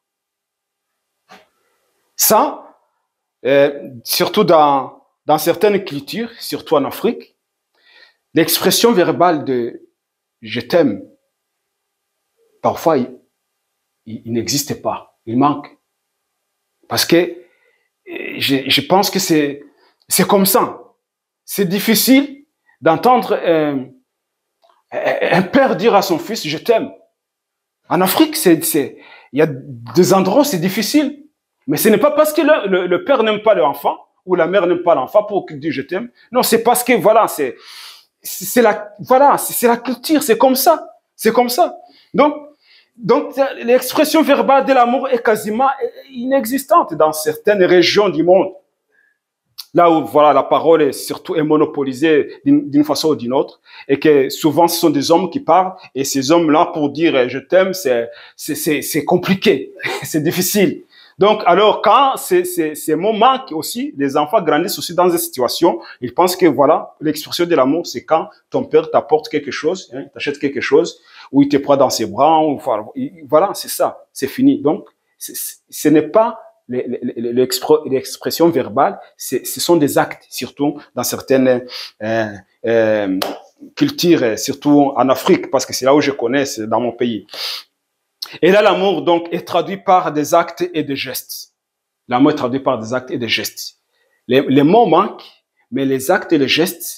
Ça, euh, surtout dans, dans certaines cultures, surtout en Afrique, l'expression verbale de je t'aime, parfois, il, il, il n'existe pas, il manque. Parce que je, je pense que c'est c'est comme ça. C'est difficile d'entendre un, un père dire à son fils, je t'aime. En Afrique, c'est, c'est, il y a des endroits où c'est difficile. Mais ce n'est pas parce que le, le, le père n'aime pas l'enfant ou la mère n'aime pas l'enfant pour qu'il dise je t'aime. Non, c'est parce que voilà, c'est, c'est la, voilà, c'est la culture, c'est comme ça. C'est comme ça. Donc, donc l'expression verbale de l'amour est quasiment inexistante dans certaines régions du monde. Là où voilà la parole est surtout est monopolisée d'une, d'une façon ou d'une autre, et que souvent ce sont des hommes qui parlent, et ces hommes-là pour dire je t'aime, c'est c'est c'est, c'est compliqué, c'est difficile. Donc alors quand ces ces ces mots manquent aussi, les enfants grandissent aussi dans des situations, ils pensent que voilà l'expression de l'amour, c'est quand ton père t'apporte quelque chose, hein, t'achète quelque chose, ou il te prend dans ses bras, ou voilà, c'est ça, c'est fini. Donc c'est, ce n'est pas l'expression verbale, ce sont des actes, surtout dans certaines euh, euh, cultures, surtout en Afrique, parce que c'est là où je connais, c'est dans mon pays. Et là, l'amour, donc, est traduit par des actes et des gestes. L'amour est traduit par des actes et des gestes. Les, les mots manquent, mais les actes et les gestes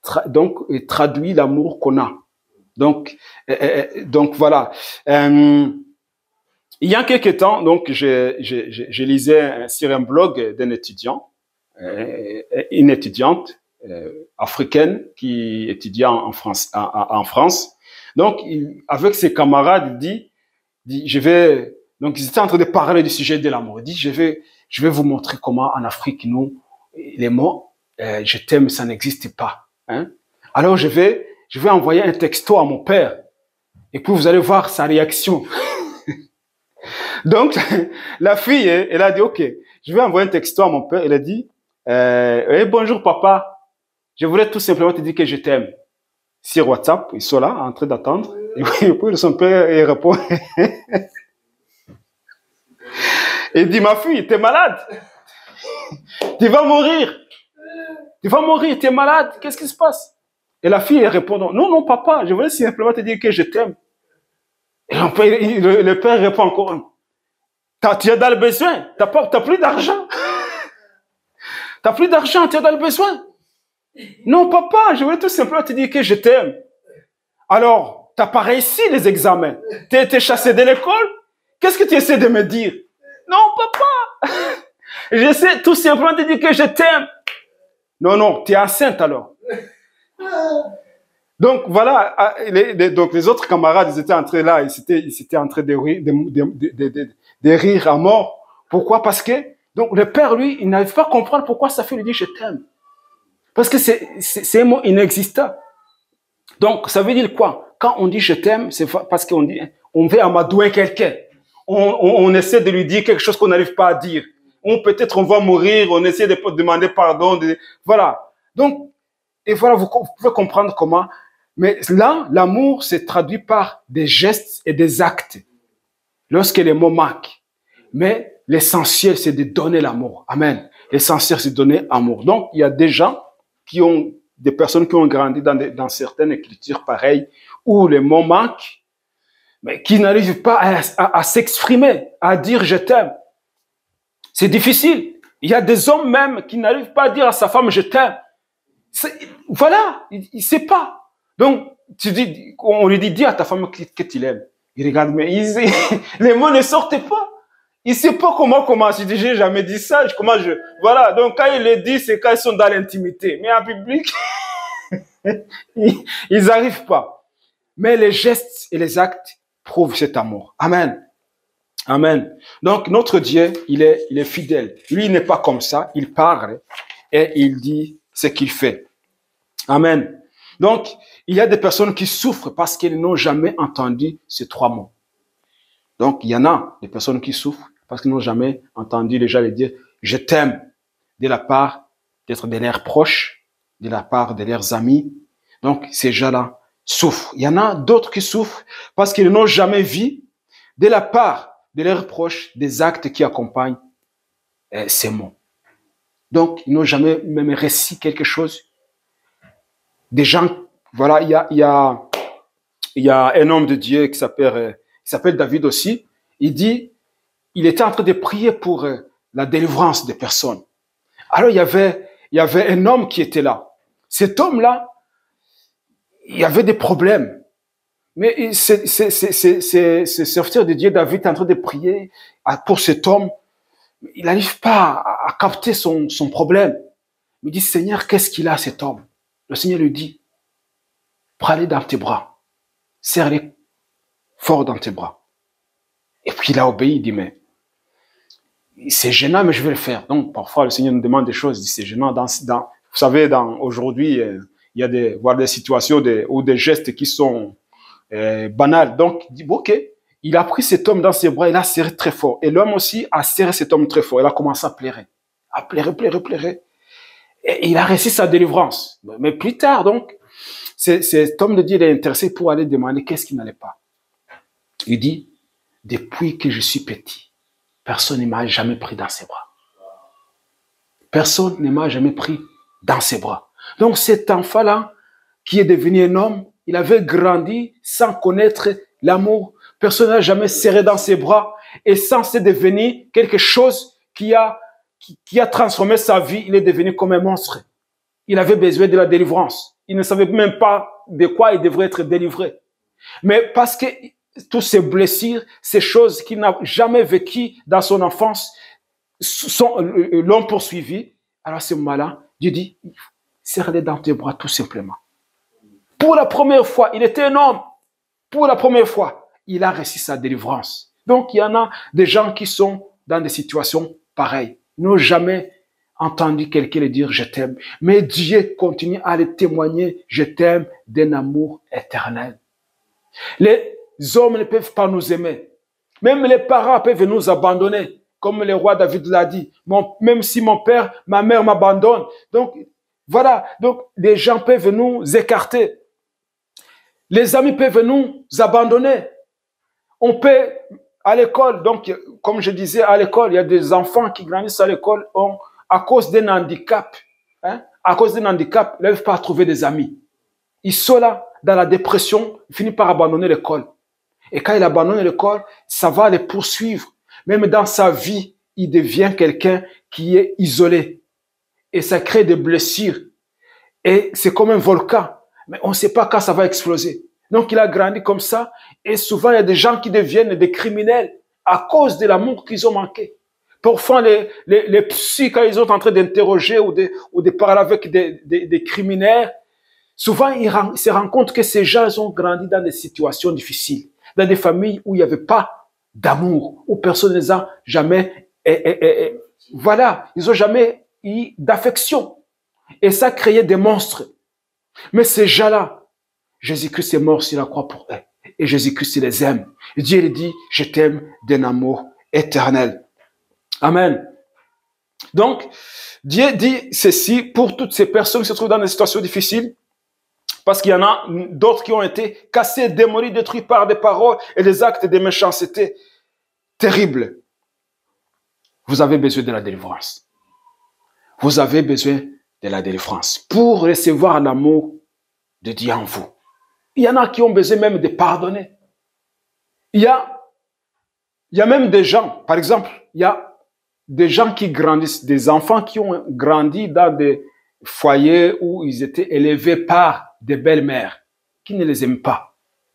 tra donc traduit l'amour qu'on a. Donc, euh, donc voilà. Euh, il y a quelques temps, donc, je, je, je, je lisais sur un blog d'un étudiant, euh, une étudiante euh, africaine qui étudiait en France. En, en France. Donc, il, avec ses camarades, il dit, dit, je vais. Donc, ils étaient en train de parler du sujet de l'amour. Il dit, je vais, je vais vous montrer comment en Afrique, nous, les mots, euh, je t'aime, ça n'existe pas. Hein? Alors, je vais, je vais envoyer un texto à mon père. Et puis, vous allez voir sa réaction. Donc, la fille, elle a dit, OK, je vais envoyer un texto à mon père. Elle a dit, euh, hey, bonjour papa, je voulais tout simplement te dire que je t'aime. Sur WhatsApp, ils sont là, en train d'attendre. Et puis, son père, il répond. Il dit, ma fille, t'es malade. Tu vas mourir. Tu vas mourir, t'es malade. Qu'est-ce qui se passe? Et la fille, elle répond, non, non, papa, je voulais simplement te dire que je t'aime. Et le père, le, le père répond encore, tu es dans le besoin, tu n'as plus d'argent. Tu n'as plus d'argent, tu es dans le besoin. Non, papa, je voulais tout simplement te dire que je t'aime. Alors, tu n'as pas réussi les examens. Tu as été chassé de l'école. Qu'est-ce que tu essaies de me dire? Non, papa, j'essaie tout simplement de te dire que je t'aime. Non, non, tu es enceinte alors. Donc, voilà, les, les, donc les autres camarades, ils étaient entrés là, ils étaient, ils étaient en train de rire, de, de, de, de, de rire à mort. Pourquoi? Parce que, donc, le père, lui, il n'arrive pas à comprendre pourquoi sa fille lui dit je t'aime. Parce que c'est, c'est, c'est un mot inexistant. Donc, ça veut dire quoi? Quand on dit je t'aime, c'est parce qu'on dit, on veut amadouer quelqu'un. On, on, on essaie de lui dire quelque chose qu'on n'arrive pas à dire. On peut-être on va mourir, on essaie de demander pardon. De, voilà. Donc, et voilà, vous, vous pouvez comprendre comment. Mais là, l'amour se traduit par des gestes et des actes. Lorsque les mots manquent. Mais l'essentiel, c'est de donner l'amour. Amen. L'essentiel, c'est de donner l'amour. Donc, il y a des gens qui ont, des personnes qui ont grandi dans, des, dans certaines écritures pareilles, où les mots manquent, mais qui n'arrivent pas à, à, à s'exprimer, à dire je t'aime. C'est difficile. Il y a des hommes même qui n'arrivent pas à dire à sa femme je t'aime. Voilà, il ne sait pas. Donc, tu dis, on lui dit, dis à ta femme que, que tu l'aimes. Il regarde, mais il, les mots ne sortent pas. Il ne sait pas comment commencer. Il dit, j'ai jamais dit ça. Comment je, voilà. Donc, quand il le dit, c'est quand ils sont dans l'intimité. Mais en public, ils n'arrivent pas. Mais les gestes et les actes prouvent cet amour. Amen. Amen. Donc, notre Dieu, il est, il est fidèle. Lui, il n'est pas comme ça. Il parle et il dit ce qu'il fait. Amen. Donc, il y a des personnes qui souffrent parce qu'elles n'ont jamais entendu ces trois mots. Donc, il y en a des personnes qui souffrent parce qu'ils n'ont jamais entendu les gens les dire « je t'aime » de la part d'être de leurs proches, de la part de leurs amis. Donc, ces gens-là souffrent. Il y en a d'autres qui souffrent parce qu'ils n'ont jamais vu de la part de leurs proches des actes qui accompagnent euh, ces mots. Donc, ils n'ont jamais même réussi quelque chose. Des gens, voilà, il y a, il y a, il y a un homme de Dieu qui s'appelle, euh, qui s'appelle David aussi. Il dit, il était en train de prier pour euh, la délivrance des personnes. Alors, il y avait, il y avait un homme qui était là. Cet homme-là, il y avait des problèmes. Mais c'est, c'est, c'est, c'est, c'est, c'est serviteur de Dieu, David, est en train de prier pour cet homme. Il n'arrive pas à, à capter son, son problème. Il dit, Seigneur, qu'est-ce qu'il a, cet homme? Le Seigneur lui dit, prends-le dans tes bras, serre-le fort dans tes bras. Et puis il a obéi, il dit, mais c'est gênant, mais je vais le faire. Donc parfois le Seigneur nous demande des choses, il dit, c'est gênant. Dans, dans, vous savez, dans, aujourd'hui, euh, il y a des, voire des situations de, ou des gestes qui sont euh, banals. Donc il dit, bon, ok, il a pris cet homme dans ses bras, il a serré très fort. Et l'homme aussi a serré cet homme très fort. Il a commencé à pleurer, à pleurer, pleurer, pleurer. Et il a réussi sa délivrance. Mais plus tard, donc, c'est, cet homme de Dieu est intéressé pour aller demander qu'est-ce qui n'allait pas. Il dit, depuis que je suis petit, personne ne m'a jamais pris dans ses bras. Personne ne m'a jamais pris dans ses bras. Donc cet enfant-là, qui est devenu un homme, il avait grandi sans connaître l'amour. Personne n'a jamais serré dans ses bras et sans se devenir quelque chose qui a Qui, qui a transformé sa vie, il est devenu comme un monstre. Il avait besoin de la délivrance. il ne savait même pas de quoi il devrait être délivré. Mais parce que toutes ces blessures, ces choses qu'il n'a jamais vécues dans son enfance, l'ont poursuivi. Alors à ce moment-là, Dieu dit, serre-les dans tes bras tout simplement. Pour la première fois, il était un homme. Pour la première fois, il a reçu sa délivrance. Donc, il y en a des gens qui sont dans des situations pareilles. Ils n'ont jamais entendu quelqu'un le dire « je t'aime ». Mais Dieu continue à le témoigner « je t'aime » d'un amour éternel. Les hommes ne peuvent pas nous aimer. Même les parents peuvent nous abandonner. Comme le roi David l'a dit. Mon, même si mon père, ma mère m'abandonne. Donc, voilà. Donc, les gens peuvent nous écarter. Les amis peuvent nous abandonner. On peut, à l'école, donc, comme je disais, à l'école, il y a des enfants qui grandissent à l'école à cause d'un handicap. Hein, à cause d'un handicap, ils ne peuvent pas trouver des amis. Ils sont là, dans la dépression, ils finissent par abandonner l'école. Et quand il abandonne l'école, ça va les poursuivre. Même dans sa vie, il devient quelqu'un qui est isolé. Et ça crée des blessures. Et c'est comme un volcan. Mais on ne sait pas quand ça va exploser. Donc il a grandi comme ça. Et souvent, il y a des gens qui deviennent des criminels à cause de l'amour qu'ils ont manqué. Parfois, les, les, les psys, quand ils sont en train d'interroger ou de, ou de parler avec des, des, des criminels, souvent, ils se rendent compte que ces gens ont grandi dans des situations difficiles, dans des familles où il n'y avait pas d'amour, où personne ne les a jamais, et, et, et, et, voilà, ils n'ont jamais eu d'affection. Et ça créait des monstres. Mais ces gens-là, Jésus-Christ est mort sur la croix pour eux. Et Jésus-Christ les aime. Et Dieu lui dit, je t'aime d'un amour éternel. Amen. Donc, Dieu dit ceci pour toutes ces personnes qui se trouvent dans des situations difficiles. Parce qu'il y en a d'autres qui ont été cassés, démolis, détruits par des paroles et des actes de méchanceté terribles. Vous avez besoin de la délivrance. Vous avez besoin de la délivrance pour recevoir l'amour de Dieu en vous. Il y en a qui ont besoin même de pardonner. Il y a, il y a même des gens, par exemple, il y a des gens qui grandissent, des enfants qui ont grandi dans des foyers où ils étaient élevés par des belles-mères qui ne les aiment pas.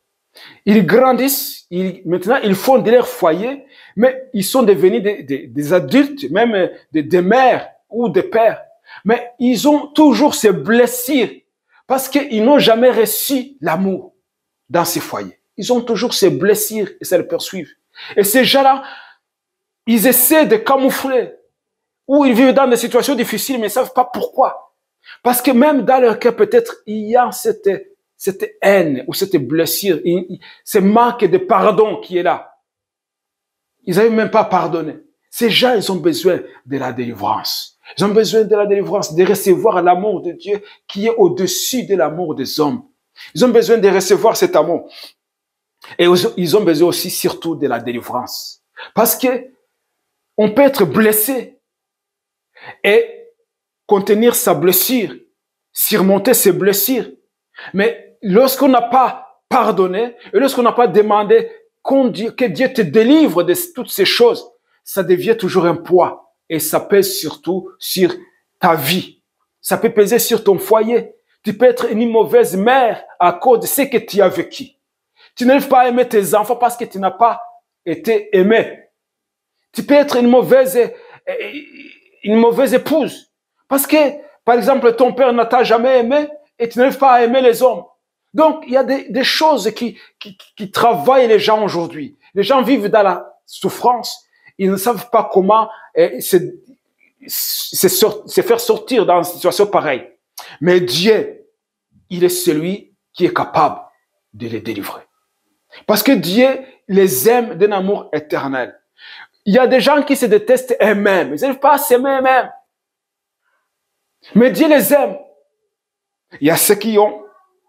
Ils grandissent, ils, maintenant ils font de leur foyer, mais ils sont devenus des, des, des adultes, même des, des mères ou des pères. Mais ils ont toujours ces blessures parce qu'ils n'ont jamais reçu l'amour dans ces foyers. Ils ont toujours ces blessures et ça les poursuit. Et ces gens-là, ils essaient de camoufler ou ils vivent dans des situations difficiles mais ils ne savent pas pourquoi. Parce que même dans leur cœur, peut-être, il y a cette, cette haine ou cette blessure, ce manque de pardon qui est là. Ils n'avaient même pas pardonné. Ces gens, ils ont besoin de la délivrance. Ils ont besoin de la délivrance, de recevoir l'amour de Dieu qui est au-dessus de l'amour des hommes. Ils ont besoin de recevoir cet amour. Et ils ont besoin aussi surtout de la délivrance. Parce que on peut être blessé et contenir sa blessure, surmonter ses blessures. Mais lorsqu'on n'a pas pardonné et lorsqu'on n'a pas demandé qu'on dit, que Dieu te délivre de toutes ces choses, ça devient toujours un poids et ça pèse surtout sur ta vie. Ça peut peser sur ton foyer. Tu peux être une mauvaise mère à cause de ce que tu as vécu. Tu n'arrives pas à aimer tes enfants parce que tu n'as pas été aimé. Tu peux être une mauvaise, une mauvaise épouse parce que, par exemple, ton père ne t'a jamais aimé et tu n'arrives pas à aimer les hommes. Donc, il y a des, des choses qui, qui, qui travaillent les gens aujourd'hui. Les gens vivent dans la souffrance. Ils ne savent pas comment eh, se, se, se faire sortir dans une situation pareille. Mais Dieu, il est celui qui est capable de les délivrer. Parce que Dieu les aime d'un amour éternel. Il y a des gens qui se détestent eux-mêmes. Ils n'arrivent pas à s'aimer eux-mêmes. Mais Dieu les aime. Il y a ceux qui ont,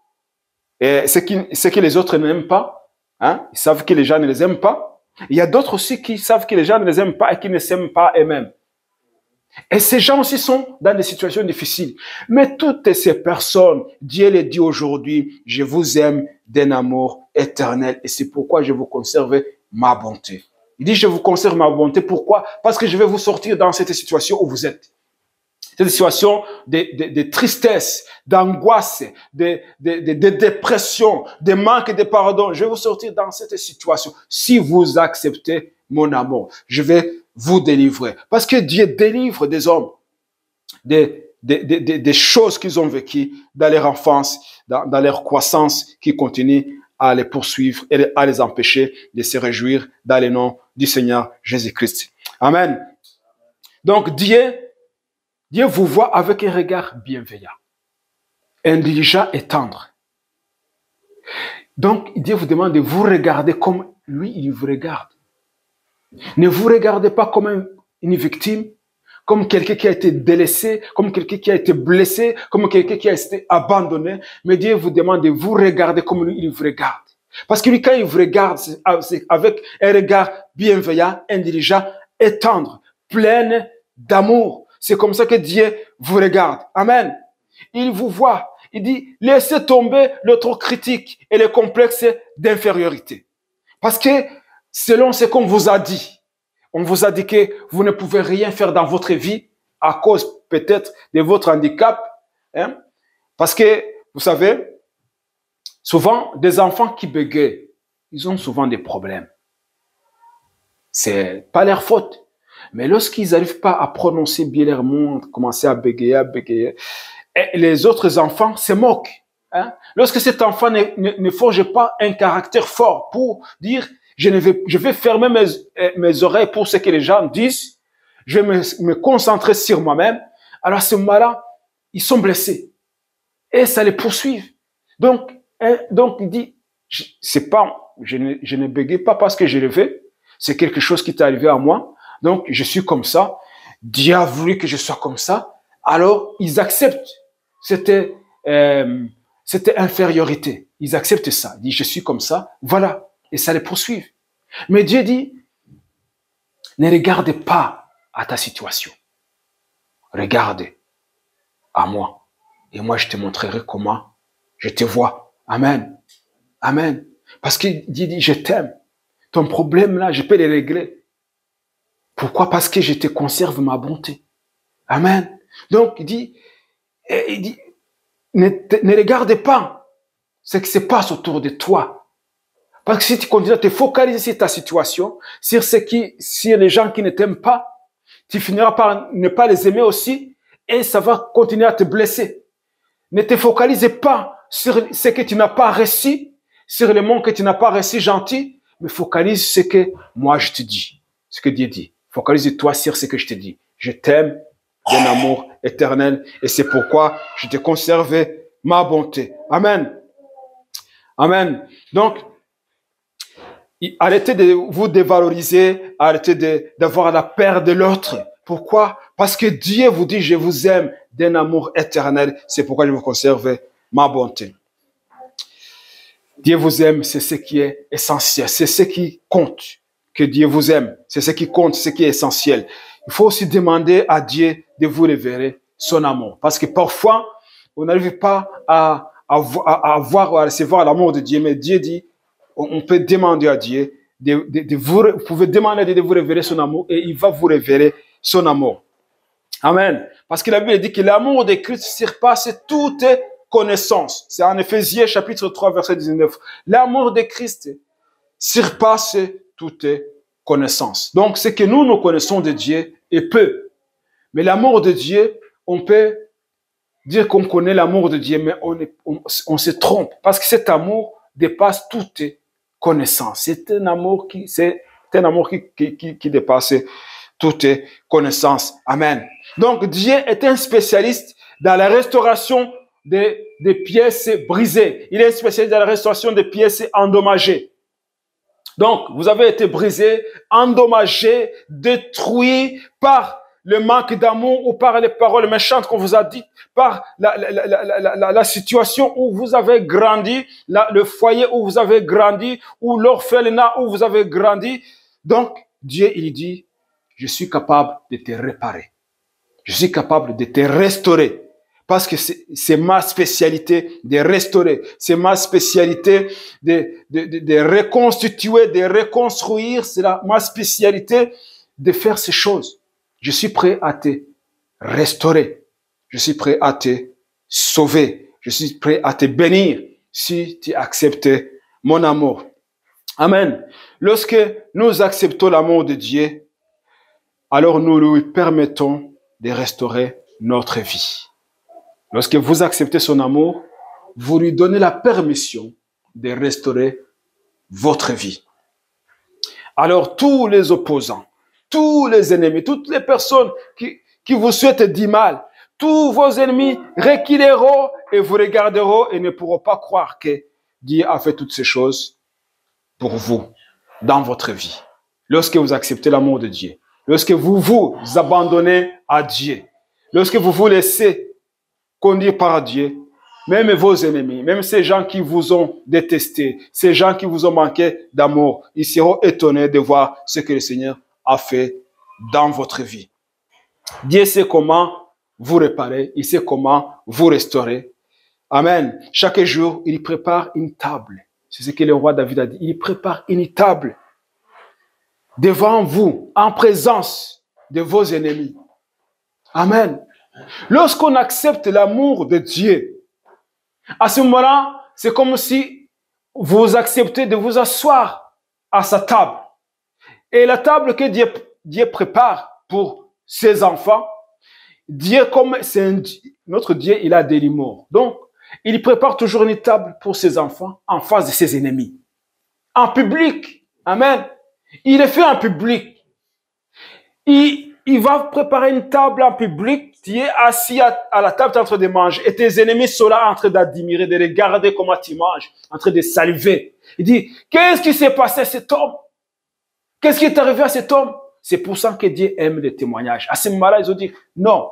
et ceux, qui, ceux que les autres n'aiment pas. Hein? Ils savent que les gens ne les aiment pas. Il y a d'autres aussi qui savent que les gens ne les aiment pas et qui ne s'aiment pas eux-mêmes. Et ces gens aussi sont dans des situations difficiles. Mais toutes ces personnes, Dieu les dit aujourd'hui, je vous aime d'un amour éternel et c'est pourquoi je vous conserve ma bonté. Il dit, je vous conserve ma bonté. Pourquoi? Parce que je vais vous sortir dans cette situation où vous êtes. Cette situation de, de, de tristesse, d'angoisse, de, de, de, de dépression, de manque de pardon. Je vais vous sortir dans cette situation. Si vous acceptez mon amour, je vais vous délivrer. Parce que Dieu délivre des hommes des, des, des, des, des choses qu'ils ont vécues dans leur enfance, dans, dans leur croissance, qui continuent à les poursuivre et à les empêcher de se réjouir dans le nom du Seigneur Jésus-Christ. Amen. Donc Dieu, Dieu vous voit avec un regard bienveillant, indulgent et tendre. Donc Dieu vous demande de vous regarder comme lui, il vous regarde. Ne vous regardez pas comme un, une victime, comme quelqu'un qui a été délaissé, comme quelqu'un qui a été blessé, comme quelqu'un qui a été abandonné. Mais Dieu vous demande de vous regarder comme lui, il vous regarde. Parce que lui, quand il vous regarde, c'est avec un regard bienveillant, indulgent et tendre, plein d'amour. C'est comme ça que Dieu vous regarde. Amen. Il vous voit. Il dit, laissez tomber le trop critique et le complexe d'infériorité. Parce que selon ce qu'on vous a dit, on vous a dit que vous ne pouvez rien faire dans votre vie à cause peut-être de votre handicap. Hein? Parce que, vous savez, souvent, des enfants qui bégayent, ils ont souvent des problèmes. C'est pas leur faute. Mais lorsqu'ils n'arrivent pas à prononcer bien leur mot, commencer à bégayer, à bégayer, et les autres enfants se moquent. Hein? Lorsque cet enfant ne, ne, ne forge pas un caractère fort pour dire je, ne vais, je vais fermer mes, mes oreilles pour ce que les gens disent, je vais me, me concentrer sur moi-même, alors à ce moment-là, ils sont blessés. Et ça les poursuit. Donc, hein, donc il dit, c'est pas, je ne, je ne bégaye pas parce que je le veux, c'est quelque chose qui est arrivé à moi, donc je suis comme ça, Dieu a voulu que je sois comme ça, alors ils acceptent cette, euh, cette infériorité. Ils acceptent ça. Ils disent, je suis comme ça, voilà. Et ça les poursuit. Mais Dieu dit, ne regarde pas à ta situation. Regarde à moi. Et moi, je te montrerai comment je te vois. Amen. Amen. Parce que Dieu dit, je t'aime. Ton problème là, je peux le régler. Pourquoi? Parce que je te conserve ma bonté. Amen. Donc, il dit, il dit ne, ne regarde pas ce qui se passe autour de toi. Parce que si tu continues à te focaliser sur ta situation, sur ce qui, sur les gens qui ne t'aiment pas, tu finiras par ne pas les aimer aussi et ça va continuer à te blesser. Ne te focalise pas sur ce que tu n'as pas réussi, sur le monde que tu n'as pas réussi gentil, mais focalise sur ce que moi je te dis, ce que Dieu dit. Focalise-toi sur ce que je te dis. Je t'aime d'un amour éternel et c'est pourquoi je te conserve ma bonté. Amen. Amen. Donc, arrêtez de vous dévaloriser, arrêtez de, d'avoir la peur de l'autre. Pourquoi? Parce que Dieu vous dit, je vous aime d'un amour éternel. C'est pourquoi je vous conserve ma bonté. Dieu vous aime, c'est ce qui est essentiel. C'est ce qui compte, que Dieu vous aime. C'est ce qui compte, c'est ce qui est essentiel. Il faut aussi demander à Dieu de vous révéler son amour. Parce que parfois, on n'arrive pas à, à, à avoir ou à recevoir l'amour de Dieu. Mais Dieu dit, on peut demander à Dieu, de, de, de vous, vous pouvez demander à Dieu de vous révéler son amour et il va vous révéler son amour. Amen. Parce que la Bible dit que l'amour de Christ surpasse toute connaissance. C'est en Éphésiens chapitre trois, verset dix-neuf. L'amour de Christ surpasse toute connaissance. Donc, ce que nous, nous connaissons de Dieu est peu. Mais l'amour de Dieu, on peut dire qu'on connaît l'amour de Dieu, mais on, est, on, on se trompe. Parce que cet amour dépasse toute connaissance. C'est un amour qui, c'est un amour qui, qui, qui, qui dépasse toute connaissance. Amen. Donc, Dieu est un spécialiste dans la restauration des, des pièces brisées. Il est un spécialiste dans la restauration des pièces endommagées. Donc, vous avez été brisé, endommagé, détruit par le manque d'amour ou par les paroles méchantes qu'on vous a dites, par la, la, la, la, la, la situation où vous avez grandi, la, le foyer où vous avez grandi, ou l'orphelinat où vous avez grandi. Donc, Dieu, il dit, je suis capable de te réparer. Je suis capable de te restaurer. Parce que c'est ma spécialité de restaurer. C'est ma spécialité de, de, de, de reconstituer, de reconstruire. C'est ma spécialité de faire ces choses. Je suis prêt à te restaurer. je suis prêt à te sauver. Je suis prêt à te bénir si tu acceptes mon amour. Amen. Lorsque nous acceptons l'amour de Dieu, alors nous lui permettons de restaurer notre vie. Lorsque vous acceptez son amour, vous lui donnez la permission de restaurer votre vie. Alors tous les opposants, tous les ennemis, toutes les personnes qui, qui vous souhaitent du mal, tous vos ennemis reculeront et vous regarderont et ne pourront pas croire que Dieu a fait toutes ces choses pour vous, dans votre vie. Lorsque vous acceptez l'amour de Dieu, lorsque vous vous abandonnez à Dieu, lorsque vous vous laissez conduire par Dieu, même vos ennemis, même ces gens qui vous ont détesté, ces gens qui vous ont manqué d'amour, ils seront étonnés de voir ce que le Seigneur a fait dans votre vie. Dieu sait comment vous réparer, il sait comment vous restaurer. Amen. Chaque jour, il prépare une table. C'est ce que le roi David a dit. Il prépare une table devant vous, en présence de vos ennemis. Amen. Lorsqu'on accepte l'amour de Dieu, à ce moment-là, c'est comme si vous acceptez de vous asseoir à sa table. Et la table que Dieu, Dieu prépare pour ses enfants, Dieu, comme c'est un, notre Dieu, il a de l'humour. Donc, il prépare toujours une table pour ses enfants en face de ses ennemis. En public. Amen. Il est fait en public. Il, il va préparer une table en public. Tu es assis à, à la table, tu es en train de manger. Et tes ennemis sont là en train d'admirer, de regarder comment tu manges, en train de saliver. Il dit, qu'est-ce qui s'est passé à cet homme? Qu'est-ce qui est arrivé à cet homme? C'est pour ça que Dieu aime les témoignages. À ce moment-là, ils ont dit, non,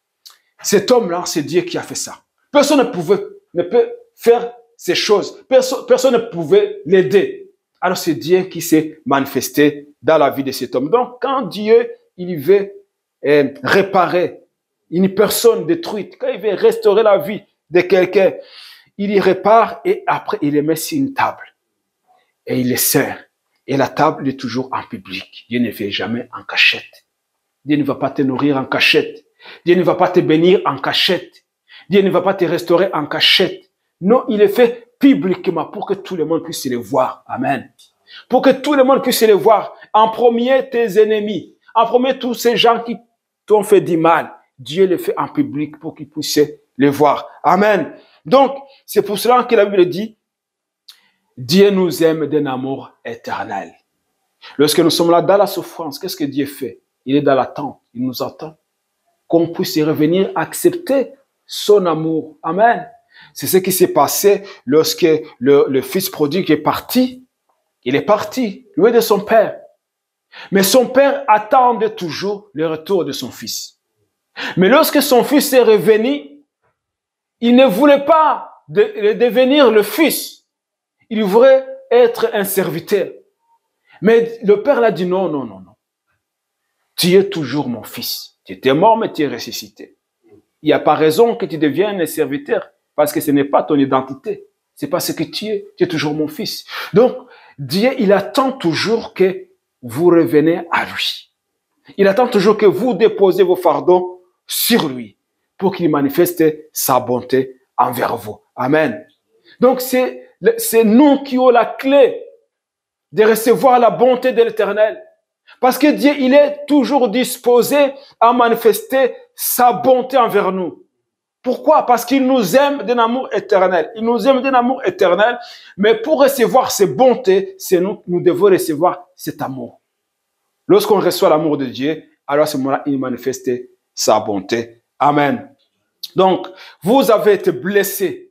cet homme-là, c'est Dieu qui a fait ça. Personne ne pouvait, ne peut faire ces choses. Personne, personne ne pouvait l'aider. Alors c'est Dieu qui s'est manifesté dans la vie de cet homme. Donc quand Dieu, il veut euh, réparer une personne détruite, quand il veut restaurer la vie de quelqu'un, il y répare et après il les met sur une table. Et il les sert. Et la table est toujours en public. Dieu ne fait jamais en cachette. Dieu ne va pas te nourrir en cachette. Dieu ne va pas te bénir en cachette. Dieu ne va pas te restaurer en cachette. Non, il est fait publiquement pour que tout le monde puisse le voir. Amen. Pour que tout le monde puisse le voir. En premier, tes ennemis. En premier, tous ces gens qui t'ont fait du mal. Dieu le fait en public pour qu'ils puissent le voir. Amen. Donc, c'est pour cela que la Bible dit, Dieu nous aime d'un amour éternel. Lorsque nous sommes là dans la souffrance, qu'est-ce que Dieu fait? Il est dans l'attente. Il nous attend. Qu'on puisse revenir accepter son amour. Amen. C'est ce qui s'est passé lorsque le, le fils prodigue est parti. Il est parti, loin de son père. Mais son père attendait toujours le retour de son fils. Mais lorsque son fils est revenu, il ne voulait pas de, de devenir le fils. Il voulait être un serviteur. Mais le père l'a dit non, non, non, non. Tu es toujours mon fils. Tu étais mort, mais tu es ressuscité. Il n'y a pas raison que tu deviennes un serviteur. Parce que ce n'est pas ton identité. C'est pas ce que tu es. Tu es toujours mon fils. Donc, Dieu, il attend toujours que vous revenez à lui. Il attend toujours que vous déposez vos fardeaux sur lui pour qu'il manifeste sa bonté envers vous. Amen. Donc, c'est, c'est nous qui avons la clé de recevoir la bonté de l'Éternel. Parce que Dieu, il est toujours disposé à manifester sa bonté envers nous. Pourquoi? Parce qu'il nous aime d'un amour éternel. Il nous aime d'un amour éternel, mais pour recevoir ses bontés, c'est nous, nous devons recevoir cet amour. Lorsqu'on reçoit l'amour de Dieu, alors à ce moment-là, il manifeste sa bonté. Amen. Donc, vous avez été blessés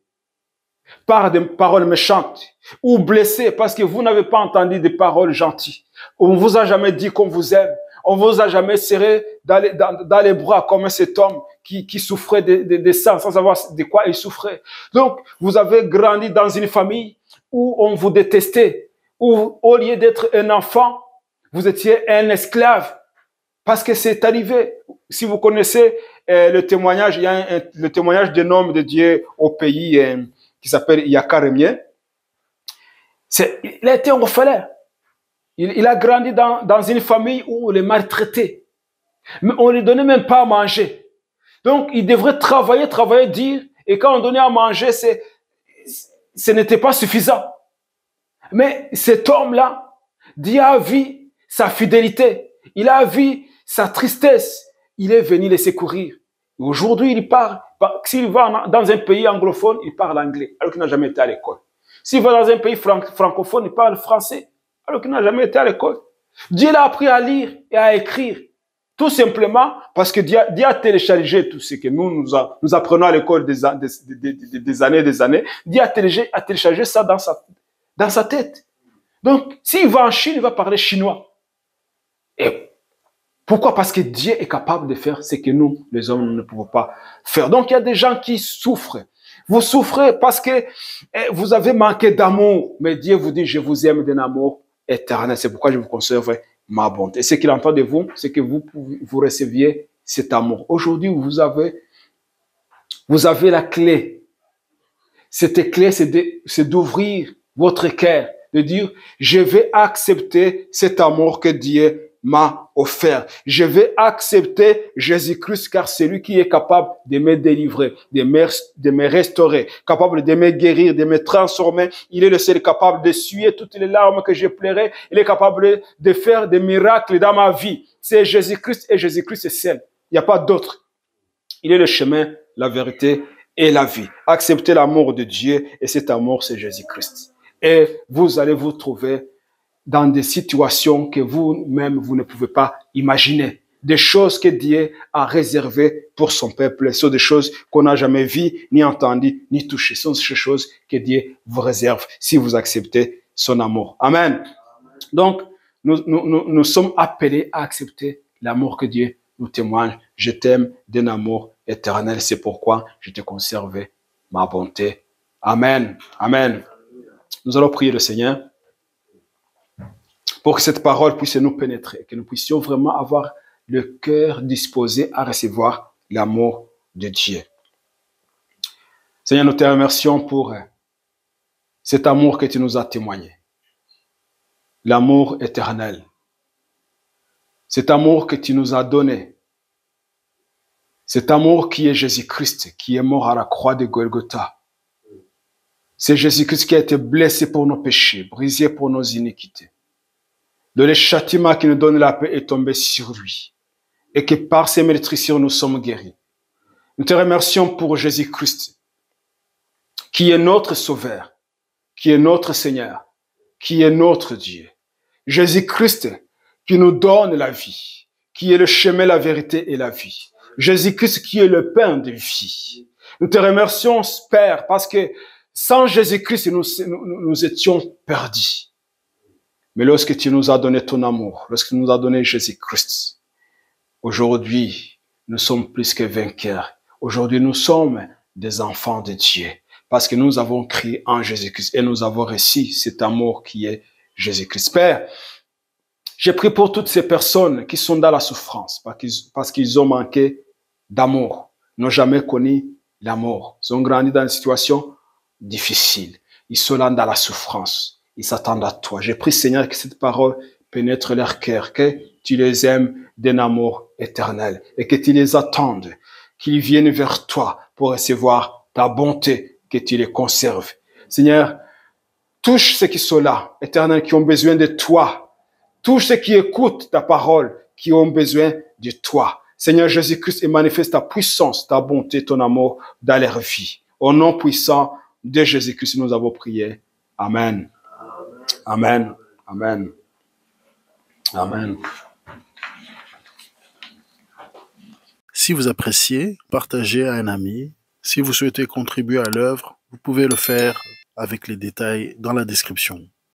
par des paroles méchantes ou blessés parce que vous n'avez pas entendu des paroles gentilles. On ne vous a jamais dit qu'on vous aime. On vous a jamais serré dans les, dans, dans les bras comme cet homme qui, qui souffrait de, de, de ça sans savoir de quoi il souffrait. Donc, vous avez grandi dans une famille où on vous détestait, où au lieu d'être un enfant, vous étiez un esclave. Parce que c'est arrivé. Si vous connaissez euh, le témoignage, il y a un, un, le témoignage d'un homme de Dieu au pays euh, qui s'appelle Yakaremien. C'est, il a été orphelin. Il, il a grandi dans, dans une famille où on les maltraitait. Mais on ne lui donnait même pas à manger. Donc, il devrait travailler, travailler, dire, et quand on donnait à manger, c'est, ce n'était pas suffisant. Mais cet homme-là, Dieu a vu sa fidélité, il a vu sa tristesse, il est venu les secourir. Aujourd'hui, il parle, s'il va dans un pays anglophone, il parle anglais, alors qu'il n'a jamais été à l'école. S'il va dans un pays francophone, il parle français, alors qu'il n'a jamais été à l'école. Dieu l'a appris à lire et à écrire. Tout simplement parce que Dieu, Dieu a téléchargé tout ce que nous, nous, a, nous apprenons à l'école des, des, des, des années et des années. Dieu a téléchargé, a téléchargé ça dans sa, dans sa tête. Donc, s'il va en Chine, il va parler chinois. Et pourquoi? Parce que Dieu est capable de faire ce que nous, les hommes, ne pouvons pas faire. Donc, il y a des gens qui souffrent. Vous souffrez parce que vous avez manqué d'amour. Mais Dieu vous dit, je vous aime d'un amour éternel. C'est pourquoi je vous conserve ma bonté. Et ce qu'il entend de vous, c'est que vous, vous receviez cet amour. Aujourd'hui, vous avez, vous avez la clé. Cette clé, c'est d'ouvrir votre cœur, de dire, je vais accepter cet amour que Dieu m'a offert. Je vais accepter Jésus-Christ car c'est lui qui est capable de me délivrer, de me, de me restaurer, capable de me guérir, de me transformer. Il est le seul capable d'essuyer toutes les larmes que je pleurais. Il est capable de faire des miracles dans ma vie. C'est Jésus-Christ et Jésus-Christ est seul. Il n'y a pas d'autre. Il est le chemin, la vérité et la vie. Acceptez l'amour de Dieu et cet amour, c'est Jésus-Christ. Et vous allez vous trouver dans des situations que vous-même, vous ne pouvez pas imaginer. Des choses que Dieu a réservées pour son peuple. Ce sont des choses qu'on n'a jamais vues, ni entendues, ni touchées. Ce sont ces choses que Dieu vous réserve si vous acceptez son amour. Amen. Donc, nous, nous, nous, nous sommes appelés à accepter l'amour que Dieu nous témoigne. Je t'aime d'un amour éternel. C'est pourquoi je te conserve ma bonté. Amen. Amen. Nous allons prier le Seigneur pour que cette parole puisse nous pénétrer, que nous puissions vraiment avoir le cœur disposé à recevoir l'amour de Dieu. Seigneur, nous te remercions pour cet amour que tu nous as témoigné. L'amour éternel. Cet amour que tu nous as donné. Cet amour qui est Jésus-Christ, qui est mort à la croix de Golgotha. C'est Jésus-Christ qui a été blessé pour nos péchés, brisé pour nos iniquités. Le châtiment qui nous donne la paix est tombé sur lui. Et que par ses meurtrissures, nous sommes guéris. Nous te remercions pour Jésus-Christ, qui est notre Sauveur, qui est notre Seigneur, qui est notre Dieu. Jésus-Christ, qui nous donne la vie, qui est le chemin, la vérité et la vie. Jésus-Christ, qui est le pain de vie. Nous te remercions, Père, parce que sans Jésus-Christ, nous, nous, nous étions perdus. Mais lorsque tu nous as donné ton amour, lorsque tu nous as donné Jésus-Christ, aujourd'hui, nous sommes plus que vainqueurs. Aujourd'hui, nous sommes des enfants de Dieu. Parce que nous avons crié en Jésus-Christ et nous avons reçu cet amour qui est Jésus-Christ. Père, j'ai prié pour toutes ces personnes qui sont dans la souffrance parce qu'ils, parce qu'ils ont manqué d'amour, n'ont jamais connu l'amour. Ils ont grandi dans une situation difficile. Ils sont là dans la souffrance. Ils s'attendent à toi. J'ai prié, Seigneur, que cette parole pénètre leur cœur, que tu les aimes d'un amour éternel et que tu les attendes, qu'ils viennent vers toi pour recevoir ta bonté, que tu les conserves. Seigneur, touche ceux qui sont là, éternel, qui ont besoin de toi. Touche ceux qui écoutent ta parole, qui ont besoin de toi. Seigneur Jésus-Christ, et manifeste ta puissance, ta bonté, ton amour dans leur vie. Au nom puissant de Jésus-Christ, nous avons prié. Amen. Amen. Amen. Amen. Si vous appréciez, partagez à un ami. Si vous souhaitez contribuer à l'œuvre, vous pouvez le faire avec les détails dans la description.